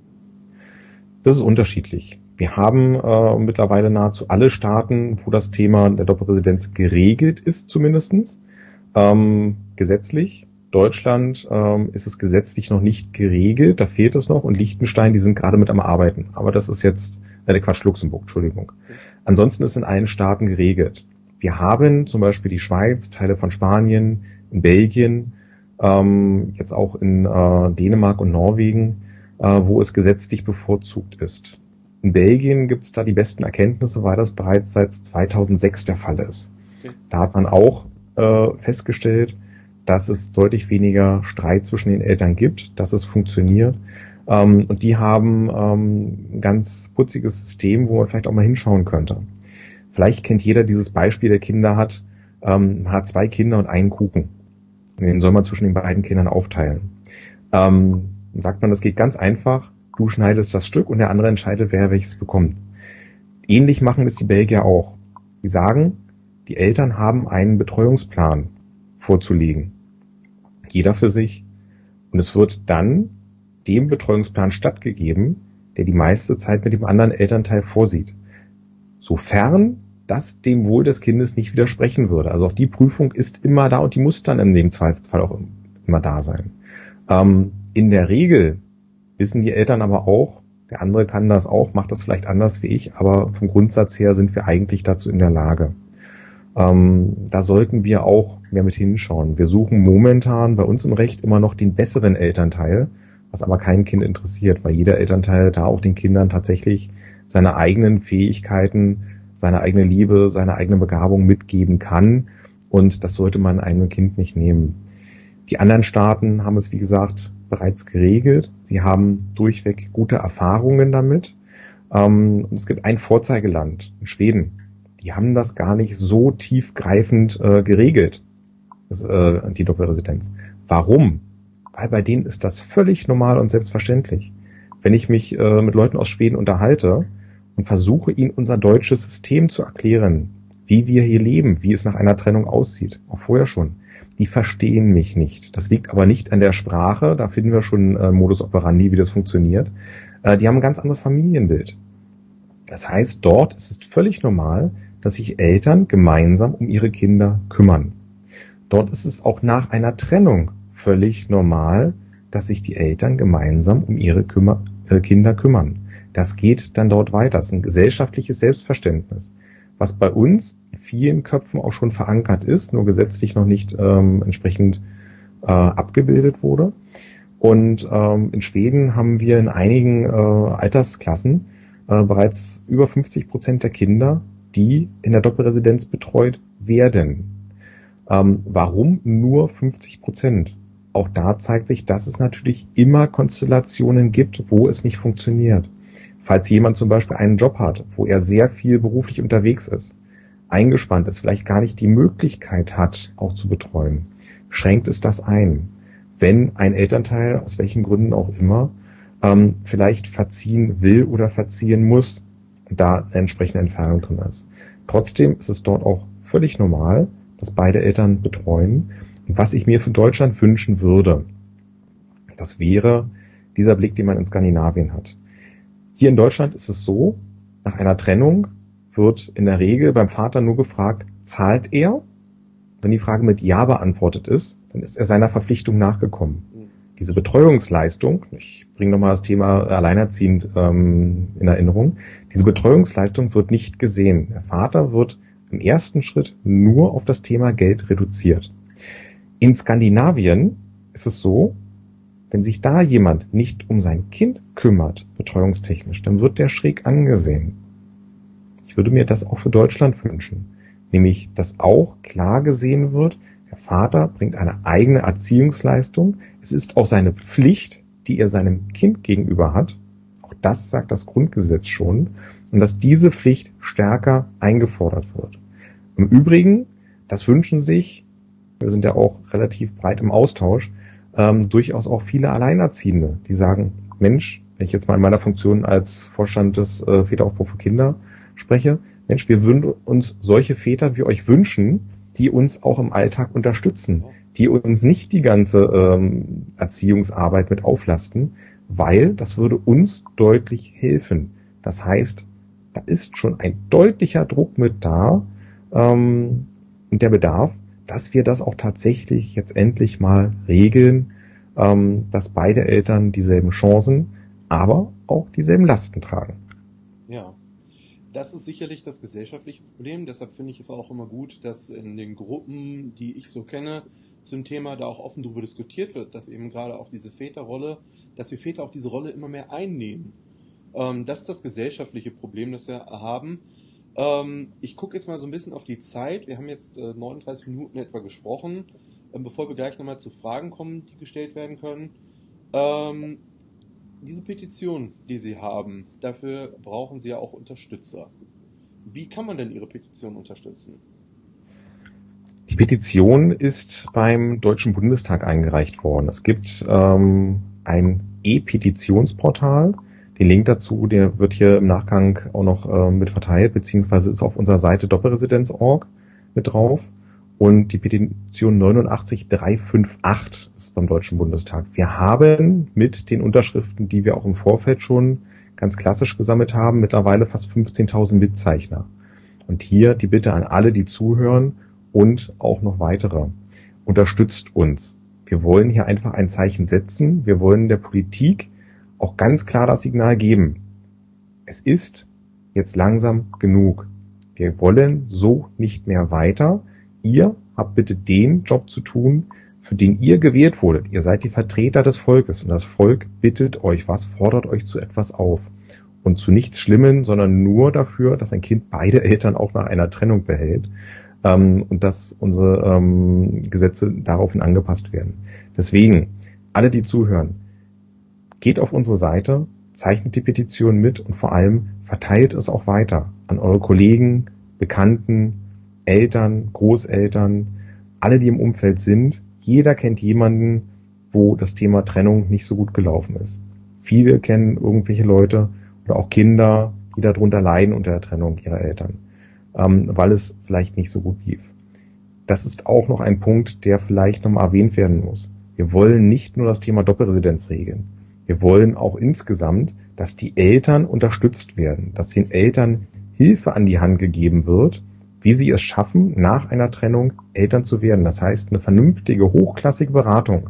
Das ist unterschiedlich. Wir haben äh, mittlerweile nahezu alle Staaten, wo das Thema der Doppelresidenz geregelt ist, zumindestens ähm, gesetzlich. Deutschland ähm, ist es gesetzlich noch nicht geregelt, da fehlt es noch. Und Liechtenstein, die sind gerade mit am Arbeiten. Aber das ist jetzt, äh, Quatsch, Luxemburg, Entschuldigung. Okay. Ansonsten ist in allen Staaten geregelt. Wir haben zum Beispiel die Schweiz, Teile von Spanien, in Belgien, ähm, jetzt auch in äh, Dänemark und Norwegen, äh, wo es gesetzlich bevorzugt ist. In Belgien gibt es da die besten Erkenntnisse, weil das bereits seit zweitausendsechs der Fall ist. Okay. Da hat man auch äh, festgestellt, dass es deutlich weniger Streit zwischen den Eltern gibt, dass es funktioniert. Ähm, und die haben ähm, ein ganz putziges System, wo man vielleicht auch mal hinschauen könnte. Vielleicht kennt jeder dieses Beispiel, der Kinder hat. Ähm, man hat zwei Kinder und einen Kuchen. Den soll man zwischen den beiden Kindern aufteilen. Ähm, dann sagt man, das geht ganz einfach. Du schneidest das Stück und der andere entscheidet, wer welches bekommt. Ähnlich machen es die Belgier auch. Die sagen, die Eltern haben einen Betreuungsplan vorzulegen. Jeder für sich. Und es wird dann dem Betreuungsplan stattgegeben, der die meiste Zeit mit dem anderen Elternteil vorsieht. Sofern das dem Wohl des Kindes nicht widersprechen würde. Also auch die Prüfung ist immer da und die muss dann in dem Zweifelsfall auch immer da sein. Ähm, in der Regel wissen die Eltern aber auch, der andere kann das auch, macht das vielleicht anders wie ich, aber vom Grundsatz her sind wir eigentlich dazu in der Lage. Ähm, da sollten wir auch mehr mit hinschauen. Wir suchen momentan bei uns im Recht immer noch den besseren Elternteil, was aber kein Kind interessiert, weil jeder Elternteil da auch den Kindern tatsächlich seine eigenen Fähigkeiten, seine eigene Liebe, seine eigene Begabung mitgeben kann, und das sollte man einem Kind nicht nehmen. Die anderen Staaten haben es, wie gesagt, bereits geregelt. Sie haben durchweg gute Erfahrungen damit. Ähm, und es gibt ein Vorzeigeland, in Schweden. Die haben das gar nicht so tiefgreifend äh, geregelt, das, äh, die Doppelresidenz. Warum? Weil bei denen ist das völlig normal und selbstverständlich. Wenn ich mich äh, mit Leuten aus Schweden unterhalte und versuche, ihnen unser deutsches System zu erklären, wie wir hier leben, wie es nach einer Trennung aussieht, auch vorher schon, die verstehen mich nicht. Das liegt aber nicht an der Sprache, da finden wir schon äh, Modus operandi, wie das funktioniert. Äh, die haben ein ganz anderes Familienbild. Das heißt, dort ist es völlig normal, dass sich Eltern gemeinsam um ihre Kinder kümmern. Dort ist es auch nach einer Trennung völlig normal, dass sich die Eltern gemeinsam um ihre Kümmer, äh, Kinder kümmern. Das geht dann dort weiter. Das ist ein gesellschaftliches Selbstverständnis, was bei uns in vielen Köpfen auch schon verankert ist, nur gesetzlich noch nicht ähm, entsprechend äh, abgebildet wurde. Und ähm, in Schweden haben wir in einigen äh, Altersklassen äh, bereits über fünfzig Prozent der Kinder, die in der Doppelresidenz betreut werden. Ähm, warum nur fünfzig Prozent? Auch da zeigt sich, dass es natürlich immer Konstellationen gibt, wo es nicht funktioniert. Falls jemand zum Beispiel einen Job hat, wo er sehr viel beruflich unterwegs ist, eingespannt ist, vielleicht gar nicht die Möglichkeit hat, auch zu betreuen, schränkt es das ein. Wenn ein Elternteil, aus welchen Gründen auch immer, ähm, vielleicht verziehen will oder verziehen muss, da eine entsprechende Entfernung drin ist. Trotzdem ist es dort auch völlig normal, dass beide Eltern betreuen. Und was ich mir für Deutschland wünschen würde, das wäre dieser Blick, den man in Skandinavien hat. Hier in Deutschland ist es so, nach einer Trennung wird in der Regel beim Vater nur gefragt, zahlt er? Wenn die Frage mit Ja beantwortet ist, dann ist er seiner Verpflichtung nachgekommen. Diese Betreuungsleistung, ich bringe nochmal das Thema alleinerziehend ähm, in Erinnerung, diese Betreuungsleistung wird nicht gesehen. Der Vater wird im ersten Schritt nur auf das Thema Geld reduziert. In Skandinavien ist es so, wenn sich da jemand nicht um sein Kind kümmert, betreuungstechnisch, dann wird der schräg angesehen. Ich würde mir das auch für Deutschland wünschen, nämlich, dass auch klar gesehen wird, der Vater bringt eine eigene Erziehungsleistung. Es ist auch seine Pflicht, die er seinem Kind gegenüber hat. Auch das sagt das Grundgesetz schon. Und dass diese Pflicht stärker eingefordert wird. Im Übrigen, das wünschen sich, wir sind ja auch relativ breit im Austausch, ähm, durchaus auch viele Alleinerziehende, die sagen, Mensch, wenn ich jetzt mal in meiner Funktion als Vorstand des äh, Väteraufbau für Kinder spreche, Mensch, wir würden uns solche Väter wie euch wünschen, die uns auch im Alltag unterstützen, die uns nicht die ganze ähm, Erziehungsarbeit mit auflasten, weil das würde uns deutlich helfen. Das heißt, da ist schon ein deutlicher Druck mit da ähm, und der Bedarf, dass wir das auch tatsächlich jetzt endlich mal regeln, ähm, dass beide Eltern dieselben Chancen, aber auch dieselben Lasten tragen. Ja. Das ist sicherlich das gesellschaftliche Problem, deshalb finde ich es auch immer gut, dass in den Gruppen, die ich so kenne, zum Thema da auch offen darüber diskutiert wird, dass eben gerade auch diese Väterrolle, dass wir Väter auch diese Rolle immer mehr einnehmen. Ähm, das ist das gesellschaftliche Problem, das wir haben. Ähm, ich gucke jetzt mal so ein bisschen auf die Zeit, wir haben jetzt äh, neununddreißig Minuten etwa gesprochen, äh, bevor wir gleich nochmal zu Fragen kommen, die gestellt werden können. Ähm, Diese Petition, die Sie haben, dafür brauchen Sie ja auch Unterstützer. Wie kann man denn Ihre Petition unterstützen? Die Petition ist beim Deutschen Bundestag eingereicht worden. Es gibt ähm, ein E-Petitionsportal. Den Link dazu, der wird hier im Nachgang auch noch äh, mit verteilt, beziehungsweise ist auf unserer Seite doppelresidenz punkt org mit drauf. Und die Petition neunundachtzig dreihundertachtzig ist beim Deutschen Bundestag. Wir haben mit den Unterschriften, die wir auch im Vorfeld schon ganz klassisch gesammelt haben, mittlerweile fast fünfzehntausend Mitzeichner. Und hier die Bitte an alle, die zuhören und auch noch weitere. Unterstützt uns. Wir wollen hier einfach ein Zeichen setzen. Wir wollen der Politik auch ganz klar das Signal geben. Es ist jetzt langsam genug. Wir wollen so nicht mehr weiter. Ihr habt bitte den Job zu tun, für den ihr gewählt wurdet. Ihr seid die Vertreter des Volkes und das Volk bittet euch was, fordert euch zu etwas auf. Und zu nichts Schlimmen, sondern nur dafür, dass ein Kind beide Eltern auch nach einer Trennung behält ähm, und dass unsere ähm, Gesetze daraufhin angepasst werden. Deswegen, alle, die zuhören, geht auf unsere Seite, zeichnet die Petition mit und vor allem verteilt es auch weiter an eure Kollegen, Bekannten, Eltern, Großeltern, alle, die im Umfeld sind. Jeder kennt jemanden, wo das Thema Trennung nicht so gut gelaufen ist. Viele kennen irgendwelche Leute oder auch Kinder, die darunter leiden unter der Trennung ihrer Eltern, ähm, weil es vielleicht nicht so gut lief. Das ist auch noch ein Punkt, der vielleicht nochmal erwähnt werden muss. Wir wollen nicht nur das Thema Doppelresidenz regeln. Wir wollen auch insgesamt, dass die Eltern unterstützt werden, dass den Eltern Hilfe an die Hand gegeben wird, wie sie es schaffen, nach einer Trennung Eltern zu werden. Das heißt, eine vernünftige, hochklassige Beratung,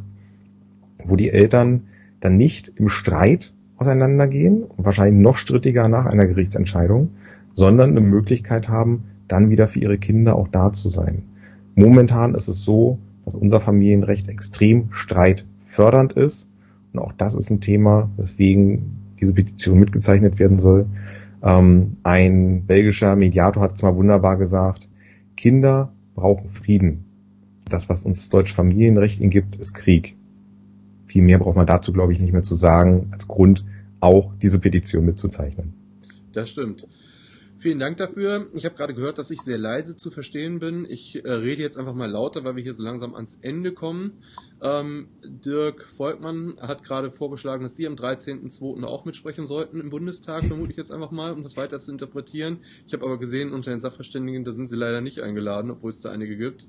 wo die Eltern dann nicht im Streit auseinandergehen und wahrscheinlich noch strittiger nach einer Gerichtsentscheidung, sondern eine Möglichkeit haben, dann wieder für ihre Kinder auch da zu sein. Momentan ist es so, dass unser Familienrecht extrem streitfördernd ist und auch das ist ein Thema, weswegen diese Petition mitgezeichnet werden soll. Ähm, ein belgischer Mediator hat es mal wunderbar gesagt, Kinder brauchen Frieden. Das, was uns das deutsche Familienrecht ihnen gibt, ist Krieg. Viel mehr braucht man dazu, glaube ich, nicht mehr zu sagen, als Grund auch diese Petition mitzuzeichnen. Das stimmt. Vielen Dank dafür. Ich habe gerade gehört, dass ich sehr leise zu verstehen bin. Ich äh, rede jetzt einfach mal lauter, weil wir hier so langsam ans Ende kommen. Ähm, Dirk Volkmann hat gerade vorgeschlagen, dass Sie am dreizehnten zweiten auch mitsprechen sollten im Bundestag, vermute ich jetzt einfach mal, um das weiter zu interpretieren. Ich habe aber gesehen, unter den Sachverständigen, da sind Sie leider nicht eingeladen, obwohl es da einige gibt.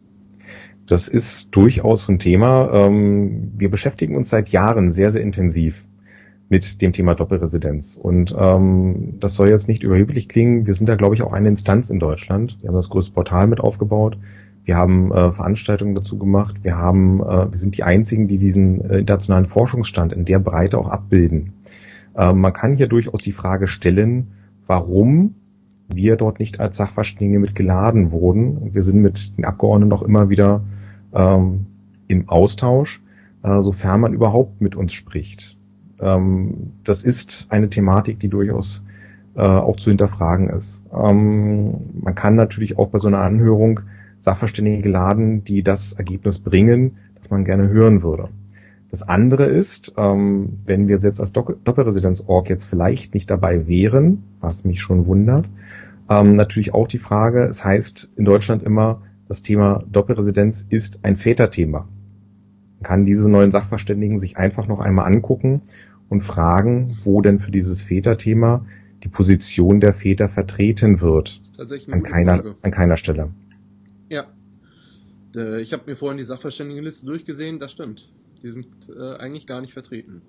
Das ist durchaus ein Thema. Ähm, wir beschäftigen uns seit Jahren sehr, sehr intensiv mit dem Thema Doppelresidenz. Und ähm, das soll jetzt nicht überheblich klingen. Wir sind da, glaube ich, auch eine Instanz in Deutschland. Wir haben das größte Portal mit aufgebaut. Wir haben äh, Veranstaltungen dazu gemacht. Wir haben, äh, wir sind die einzigen, die diesen äh, internationalen Forschungsstand in der Breite auch abbilden. Äh, man kann hier durchaus die Frage stellen, warum wir dort nicht als Sachverständige mit geladen wurden. Und wir sind mit den Abgeordneten noch immer wieder ähm, im Austausch, äh, sofern man überhaupt mit uns spricht. Ähm, das ist eine Thematik, die durchaus äh, auch zu hinterfragen ist. Ähm, man kann natürlich auch bei so einer Anhörung Sachverständige laden, die das Ergebnis bringen, das man gerne hören würde. Das andere ist, ähm, wenn wir selbst als Do- Doppelresidenz-Org jetzt vielleicht nicht dabei wären, was mich schon wundert, ähm, natürlich auch die Frage, es heißt in Deutschland immer, das Thema Doppelresidenz ist ein Väterthema. Man kann diese neuen Sachverständigen sich einfach noch einmal angucken und fragen, wo denn für dieses Väterthema die Position der Väter vertreten wird. Das ist tatsächlich eine An gute keiner, Frage. an keiner Stelle. Ja. Äh, Ich habe mir vorhin die Sachverständigenliste durchgesehen, das stimmt. Die sind äh, eigentlich gar nicht vertreten.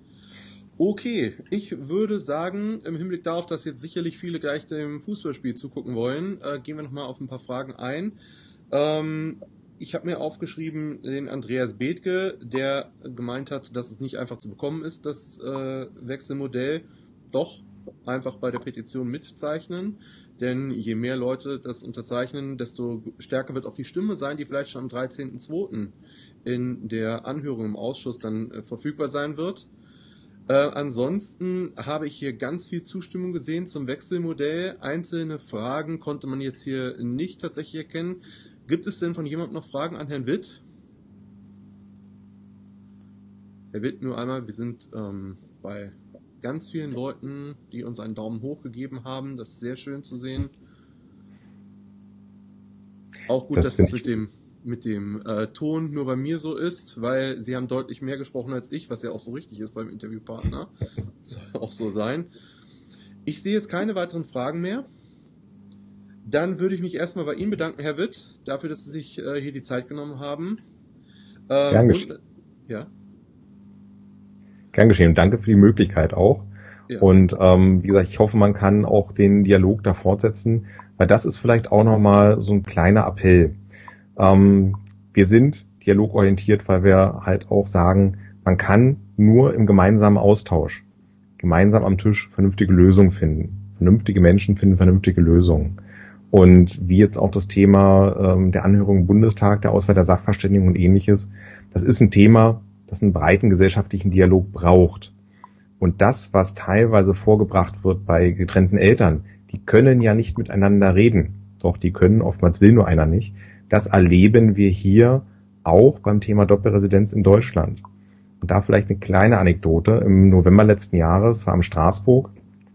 Okay, ich würde sagen, im Hinblick darauf, dass jetzt sicherlich viele gleich dem Fußballspiel zugucken wollen, äh, gehen wir nochmal auf ein paar Fragen ein. Ähm, ich habe mir aufgeschrieben den Andreas Bethke, der gemeint hat, dass es nicht einfach zu bekommen ist, das äh, Wechselmodell. Doch, einfach bei der Petition mitzeichnen. Denn je mehr Leute das unterzeichnen, desto stärker wird auch die Stimme sein, die vielleicht schon am dreizehnten zweiten in der Anhörung im Ausschuss dann äh, verfügbar sein wird. Äh, ansonsten habe ich hier ganz viel Zustimmung gesehen zum Wechselmodell. Einzelne Fragen konnte man jetzt hier nicht tatsächlich erkennen. Gibt es denn von jemandem noch Fragen an Herrn Witt? Herr Witt, nur einmal, wir sind ähm, bei ganz vielen Leuten, die uns einen Daumen hoch gegeben haben. Das ist sehr schön zu sehen. Auch gut, Das dass es find mit dem mit dem äh, Ton nur bei mir so ist, weil sie haben deutlich mehr gesprochen als ich, was ja auch so richtig ist beim Interviewpartner. Soll auch so sein. Ich sehe jetzt keine weiteren Fragen mehr. Dann würde ich mich erstmal bei Ihnen bedanken, Herr Witt, dafür, dass Sie sich äh, hier die Zeit genommen haben. Ähm, Gern und, geschehen. ja. Gern geschehen. Und danke für die Möglichkeit auch. Ja. Und ähm, wie gesagt, ich hoffe, man kann auch den Dialog da fortsetzen, weil das ist vielleicht auch nochmal so ein kleiner Appell. Ähm, wir sind dialogorientiert, weil wir halt auch sagen, man kann nur im gemeinsamen Austausch, gemeinsam am Tisch vernünftige Lösungen finden. Vernünftige Menschen finden vernünftige Lösungen. Und wie jetzt auch das Thema ähm, der Anhörung im Bundestag, der Auswahl der Sachverständigen und ähnliches, das ist ein Thema, das einen breiten gesellschaftlichen Dialog braucht. Und das, was teilweise vorgebracht wird bei getrennten Eltern, die können ja nicht miteinander reden. Doch, die können, oftmals will nur einer nicht. Das erleben wir hier auch beim Thema Doppelresidenz in Deutschland. Und da vielleicht eine kleine Anekdote. Im November letzten Jahres war in Straßburg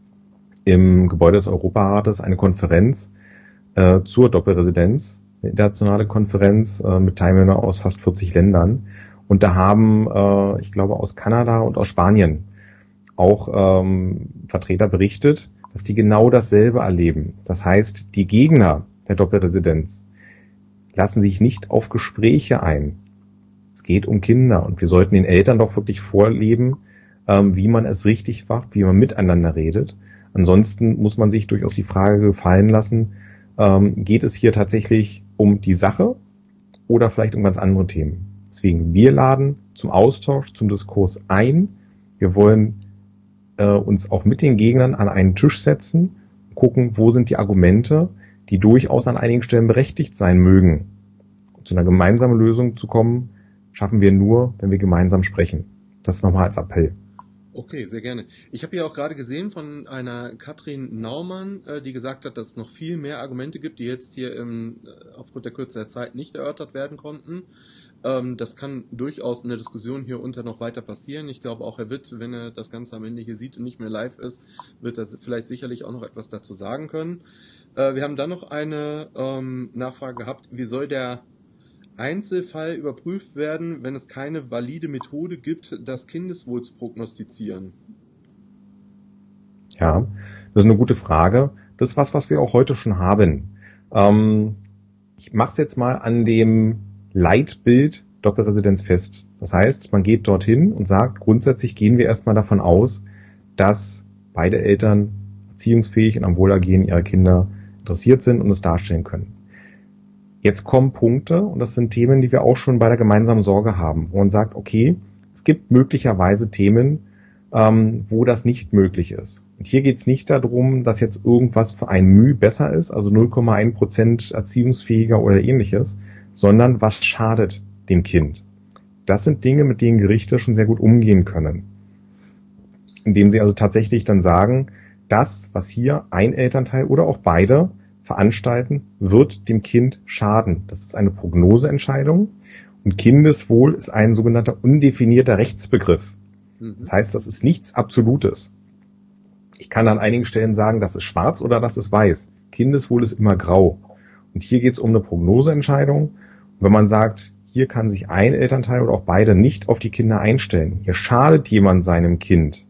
im Gebäude des Europarates eine Konferenz äh, zur Doppelresidenz, eine internationale Konferenz äh, mit Teilnehmern aus fast vierzig Ländern. Und da haben, äh, ich glaube, aus Kanada und aus Spanien auch ähm, Vertreter berichtet, dass die genau dasselbe erleben. Das heißt, die Gegner der Doppelresidenz lassen sich nicht auf Gespräche ein. Es geht um Kinder und wir sollten den Eltern doch wirklich vorleben, ähm, wie man es richtig macht, wie man miteinander redet. Ansonsten muss man sich durchaus die Frage gefallen lassen, ähm, geht es hier tatsächlich um die Sache oder vielleicht um ganz andere Themen. Deswegen, wir laden zum Austausch, zum Diskurs ein. Wir wollen äh, uns auch mit den Gegnern an einen Tisch setzen, gucken, wo sind die Argumente, die durchaus an einigen Stellen berechtigt sein mögen. Zu einer gemeinsamen Lösung zu kommen, schaffen wir nur, wenn wir gemeinsam sprechen. Das nochmal als Appell. Okay, sehr gerne. Ich habe ja auch gerade gesehen von einer Katrin Naumann, die gesagt hat, dass es noch viel mehr Argumente gibt, die jetzt hier im, aufgrund der Kürze der Zeit nicht erörtert werden konnten. Das kann durchaus in der Diskussion hier unter noch weiter passieren. Ich glaube auch Herr Witt, wenn er das Ganze am Ende hier sieht und nicht mehr live ist, wird er vielleicht sicherlich auch noch etwas dazu sagen können. Wir haben dann noch eine Nachfrage gehabt, wie soll der Einzelfall überprüft werden, wenn es keine valide Methode gibt, das Kindeswohl zu prognostizieren? Ja, das ist eine gute Frage. Das ist was, was wir auch heute schon haben. Ähm, ich mache es jetzt mal an dem Leitbild Doppelresidenz fest. Das heißt, man geht dorthin und sagt, grundsätzlich gehen wir erstmal davon aus, dass beide Eltern erziehungsfähig und am Wohlergehen ihrer Kinder interessiert sind und es darstellen können. Jetzt kommen Punkte, und das sind Themen, die wir auch schon bei der gemeinsamen Sorge haben, wo man sagt, okay, es gibt möglicherweise Themen, ähm, wo das nicht möglich ist. Und hier geht es nicht darum, dass jetzt irgendwas für ein Müh besser ist, also null Komma eins Prozent erziehungsfähiger oder ähnliches, sondern was schadet dem Kind. Das sind Dinge, mit denen Gerichte schon sehr gut umgehen können. Indem sie also tatsächlich dann sagen, das, was hier ein Elternteil oder auch beide veranstalten, wird dem Kind schaden. Das ist eine Prognoseentscheidung und Kindeswohl ist ein sogenannter undefinierter Rechtsbegriff. Das heißt, das ist nichts Absolutes. Ich kann an einigen Stellen sagen, das ist schwarz oder das ist weiß. Kindeswohl ist immer grau. Und hier geht es um eine Prognoseentscheidung. Und wenn man sagt, hier kann sich ein Elternteil oder auch beide nicht auf die Kinder einstellen, hier schadet jemand seinem Kind,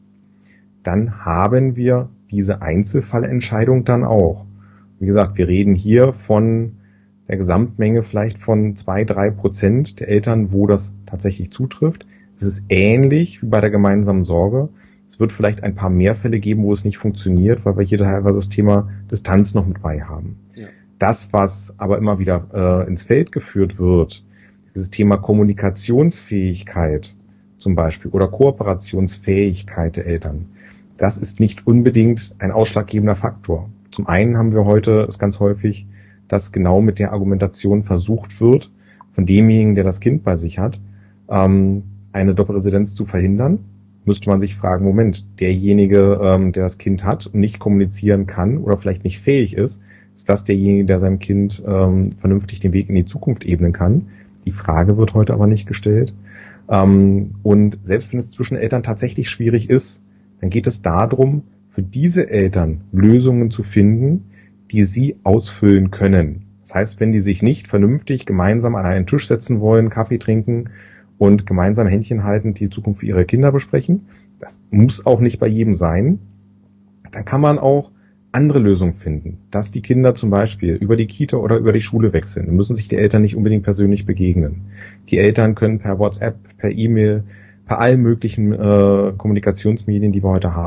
dann haben wir diese Einzelfallentscheidung dann auch. Wie gesagt, wir reden hier von der Gesamtmenge vielleicht von zwei, drei Prozent der Eltern, wo das tatsächlich zutrifft. Es ist ähnlich wie bei der gemeinsamen Sorge. Es wird vielleicht ein paar mehr Fälle geben, wo es nicht funktioniert, weil wir hier teilweise das Thema Distanz noch mit bei haben. Ja. Das, was aber immer wieder äh, ins Feld geführt wird, dieses Thema Kommunikationsfähigkeit zum Beispiel oder Kooperationsfähigkeit der Eltern, das ist nicht unbedingt ein ausschlaggebender Faktor. Zum einen haben wir heute es ganz häufig, dass genau mit der Argumentation versucht wird, von demjenigen, der das Kind bei sich hat, ähm, eine Doppelresidenz zu verhindern. Müsste man sich fragen, Moment, derjenige, ähm, der das Kind hat und nicht kommunizieren kann oder vielleicht nicht fähig ist, ist das derjenige, der seinem Kind ähm, vernünftig den Weg in die Zukunft ebnen kann? Die Frage wird heute aber nicht gestellt. Ähm, und selbst wenn es zwischen Eltern tatsächlich schwierig ist, dann geht es darum, für diese Eltern Lösungen zu finden, die sie ausfüllen können. Das heißt, wenn die sich nicht vernünftig gemeinsam an einen Tisch setzen wollen, Kaffee trinken und gemeinsam Händchen halten, die Zukunft für ihre Kinder besprechen, das muss auch nicht bei jedem sein, dann kann man auch andere Lösungen finden, dass die Kinder zum Beispiel über die Kita oder über die Schule wechseln. Dann müssen sich die Eltern nicht unbedingt persönlich begegnen. Die Eltern können per WhatsApp, per E-Mail, per allen möglichen äh, Kommunikationsmedien, die wir heute haben,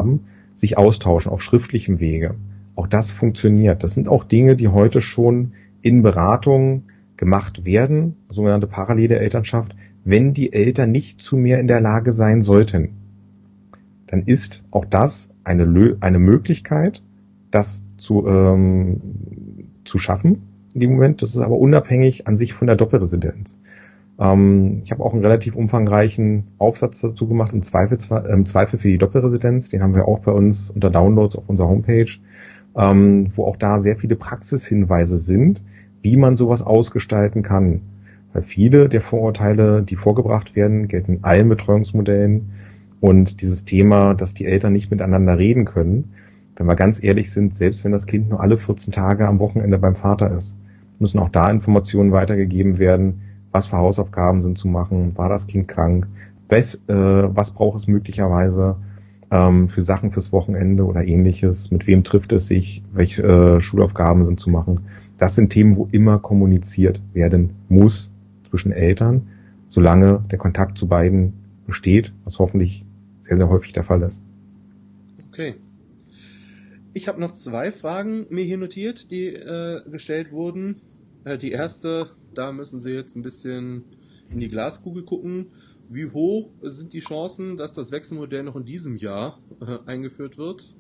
sich austauschen auf schriftlichem Wege. Auch das funktioniert. Das sind auch Dinge, die heute schon in Beratungen gemacht werden, sogenannte parallele Elternschaft. Wenn die Eltern nicht zu mehr in der Lage sein sollten, dann ist auch das eine, Lö- eine Möglichkeit, das zu, ähm, zu schaffen in dem Moment. Das ist aber unabhängig an sich von der Doppelresidenz. Ähm, ich habe auch einen relativ umfangreichen Aufsatz dazu gemacht, im Zweifel, im Zweifel für die Doppelresidenz. Den haben wir auch bei uns unter Downloads auf unserer Homepage, ähm, wo auch da sehr viele Praxishinweise sind, wie man sowas ausgestalten kann. Weil viele der Vorurteile, die vorgebracht werden, gelten allen Betreuungsmodellen. Und dieses Thema, dass die Eltern nicht miteinander reden können, wenn wir ganz ehrlich sind, selbst wenn das Kind nur alle vierzehn Tage am Wochenende beim Vater ist, müssen auch da Informationen weitergegeben werden, was für Hausaufgaben sind zu machen, war das Kind krank, was, äh, was braucht es möglicherweise ähm, für Sachen fürs Wochenende oder ähnliches, mit wem trifft es sich, welche äh, Schulaufgaben sind zu machen. Das sind Themen, wo immer kommuniziert werden muss zwischen Eltern, solange der Kontakt zu beiden besteht, was hoffentlich sehr, sehr häufig der Fall ist. Okay. Ich habe noch zwei Fragen mir hier notiert, die äh, gestellt wurden. Äh, die erste, da müssen Sie jetzt ein bisschen in die Glaskugel gucken. Wie hoch sind die Chancen, dass das Wechselmodell noch in diesem Jahr äh, eingeführt wird?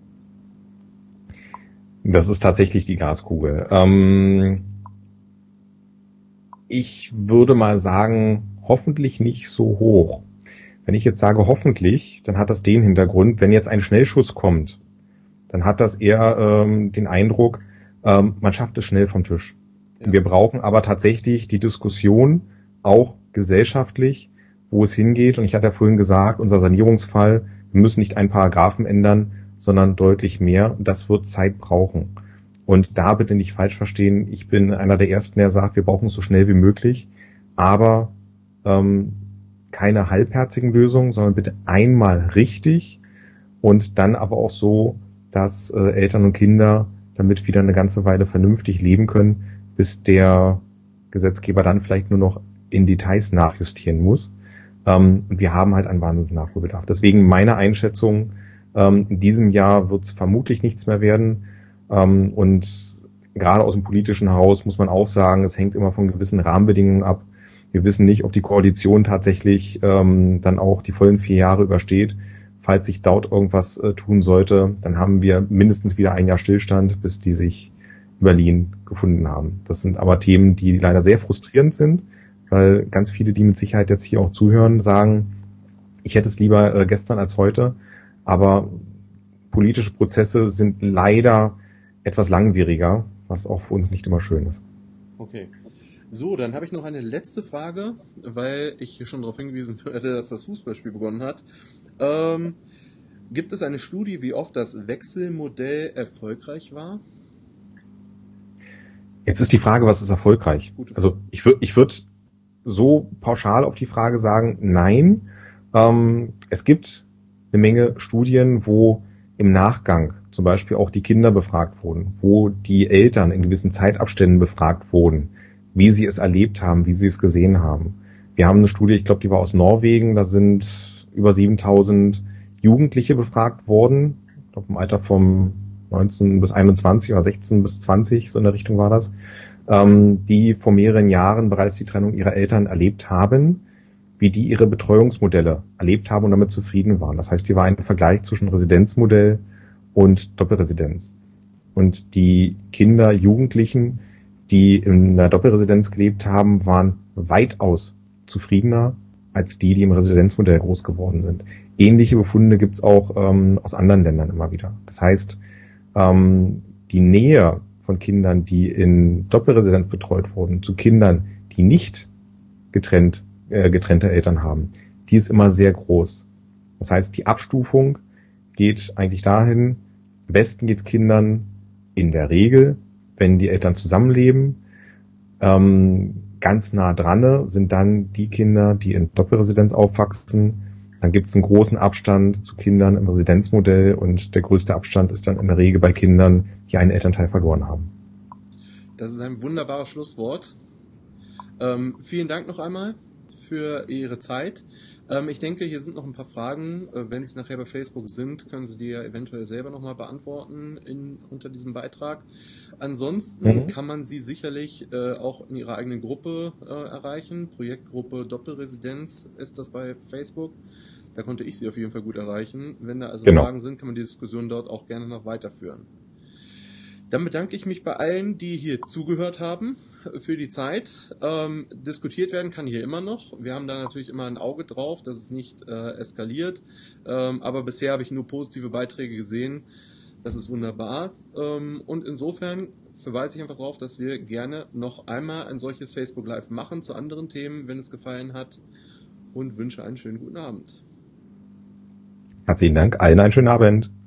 Das ist tatsächlich die Glaskugel. Ähm, ich würde mal sagen, hoffentlich nicht so hoch. Wenn ich jetzt sage hoffentlich, dann hat das den Hintergrund, wenn jetzt ein Schnellschuss kommt, dann hat das eher ähm, den Eindruck, ähm, man schafft es schnell vom Tisch. Ja. Wir brauchen aber tatsächlich die Diskussion, auch gesellschaftlich, wo es hingeht. Und ich hatte ja vorhin gesagt, unser Sanierungsfall, wir müssen nicht einen Paragraphen ändern, sondern deutlich mehr. Das wird Zeit brauchen. Und da bitte nicht falsch verstehen, ich bin einer der Ersten, der sagt, wir brauchen es so schnell wie möglich, aber ähm, keine halbherzigen Lösungen, sondern bitte einmal richtig und dann aber auch so, dass äh, Eltern und Kinder damit wieder eine ganze Weile vernünftig leben können, bis der Gesetzgeber dann vielleicht nur noch in Details nachjustieren muss. Ähm, und wir haben halt einen Wahnsinns-Nachholbedarf. Deswegen meine Einschätzung, ähm, in diesem Jahr wird es vermutlich nichts mehr werden. Ähm, und gerade aus dem politischen Haus muss man auch sagen, es hängt immer von gewissen Rahmenbedingungen ab. Wir wissen nicht, ob die Koalition tatsächlich ähm, dann auch die vollen vier Jahre übersteht. Falls sich dort irgendwas äh, tun sollte, dann haben wir mindestens wieder ein Jahr Stillstand, bis die sich in Berlin gefunden haben. Das sind aber Themen, die leider sehr frustrierend sind, weil ganz viele, die mit Sicherheit jetzt hier auch zuhören, sagen, ich hätte es lieber äh, gestern als heute, aber politische Prozesse sind leider etwas langwieriger, was auch für uns nicht immer schön ist. Okay. So, dann habe ich noch eine letzte Frage, weil ich schon darauf hingewiesen werde, dass das Fußballspiel begonnen hat. Ähm, gibt es eine Studie, wie oft das Wechselmodell erfolgreich war? Jetzt ist die Frage, was ist erfolgreich? Gut. Also ich würde ich würde so pauschal auf die Frage sagen, nein. Ähm, es gibt eine Menge Studien, wo im Nachgang zum Beispiel auch die Kinder befragt wurden, wo die Eltern in gewissen Zeitabständen befragt wurden, wie sie es erlebt haben, wie sie es gesehen haben. Wir haben eine Studie, ich glaube, die war aus Norwegen, da sind über siebentausend Jugendliche befragt worden, ich glaube im Alter vom neunzehn bis einundzwanzig oder sechzehn bis zwanzig, so in der Richtung war das, ähm, die vor mehreren Jahren bereits die Trennung ihrer Eltern erlebt haben, wie die ihre Betreuungsmodelle erlebt haben und damit zufrieden waren. Das heißt, die war ein Vergleich zwischen Residenzmodell und Doppelresidenz. Und die Kinder, Jugendlichen, die in einer Doppelresidenz gelebt haben, waren weitaus zufriedener als die, die im Residenzmodell groß geworden sind. Ähnliche Befunde gibt es auch ähm, aus anderen Ländern immer wieder. Das heißt, ähm, die Nähe von Kindern, die in Doppelresidenz betreut wurden, zu Kindern, die nicht getrennt, äh, getrennte Eltern haben, die ist immer sehr groß. Das heißt, die Abstufung geht eigentlich dahin, am besten geht es Kindern in der Regel, wenn die Eltern zusammenleben. Ähm, ganz nah dran sind dann die Kinder, die in Doppelresidenz aufwachsen. Dann gibt es einen großen Abstand zu Kindern im Residenzmodell und der größte Abstand ist dann in der Regel bei Kindern, die einen Elternteil verloren haben. Das ist ein wunderbares Schlusswort. Ähm, vielen Dank noch einmal für Ihre Zeit. Ähm, ich denke, hier sind noch ein paar Fragen. Äh, wenn Sie nachher bei Facebook sind, können Sie die ja eventuell selber nochmal beantworten in, unter diesem Beitrag. Ansonsten Mhm. kann man Sie sicherlich äh, auch in Ihrer eigenen Gruppe äh, erreichen. Projektgruppe Doppelresidenz ist das bei Facebook. Da konnte ich Sie auf jeden Fall gut erreichen. Wenn da also Genau. Fragen sind, kann man die Diskussion dort auch gerne noch weiterführen. Dann bedanke ich mich bei allen, die hier zugehört haben, für die Zeit. Ähm, diskutiert werden kann hier immer noch. Wir haben da natürlich immer ein Auge drauf, dass es nicht äh, eskaliert. Ähm, aber bisher habe ich nur positive Beiträge gesehen. Das ist wunderbar. Ähm, und insofern verweise ich einfach darauf, dass wir gerne noch einmal ein solches Facebook Live machen zu anderen Themen, wenn es gefallen hat. Und wünsche einen schönen guten Abend. Herzlichen Dank. Allen einen schönen Abend.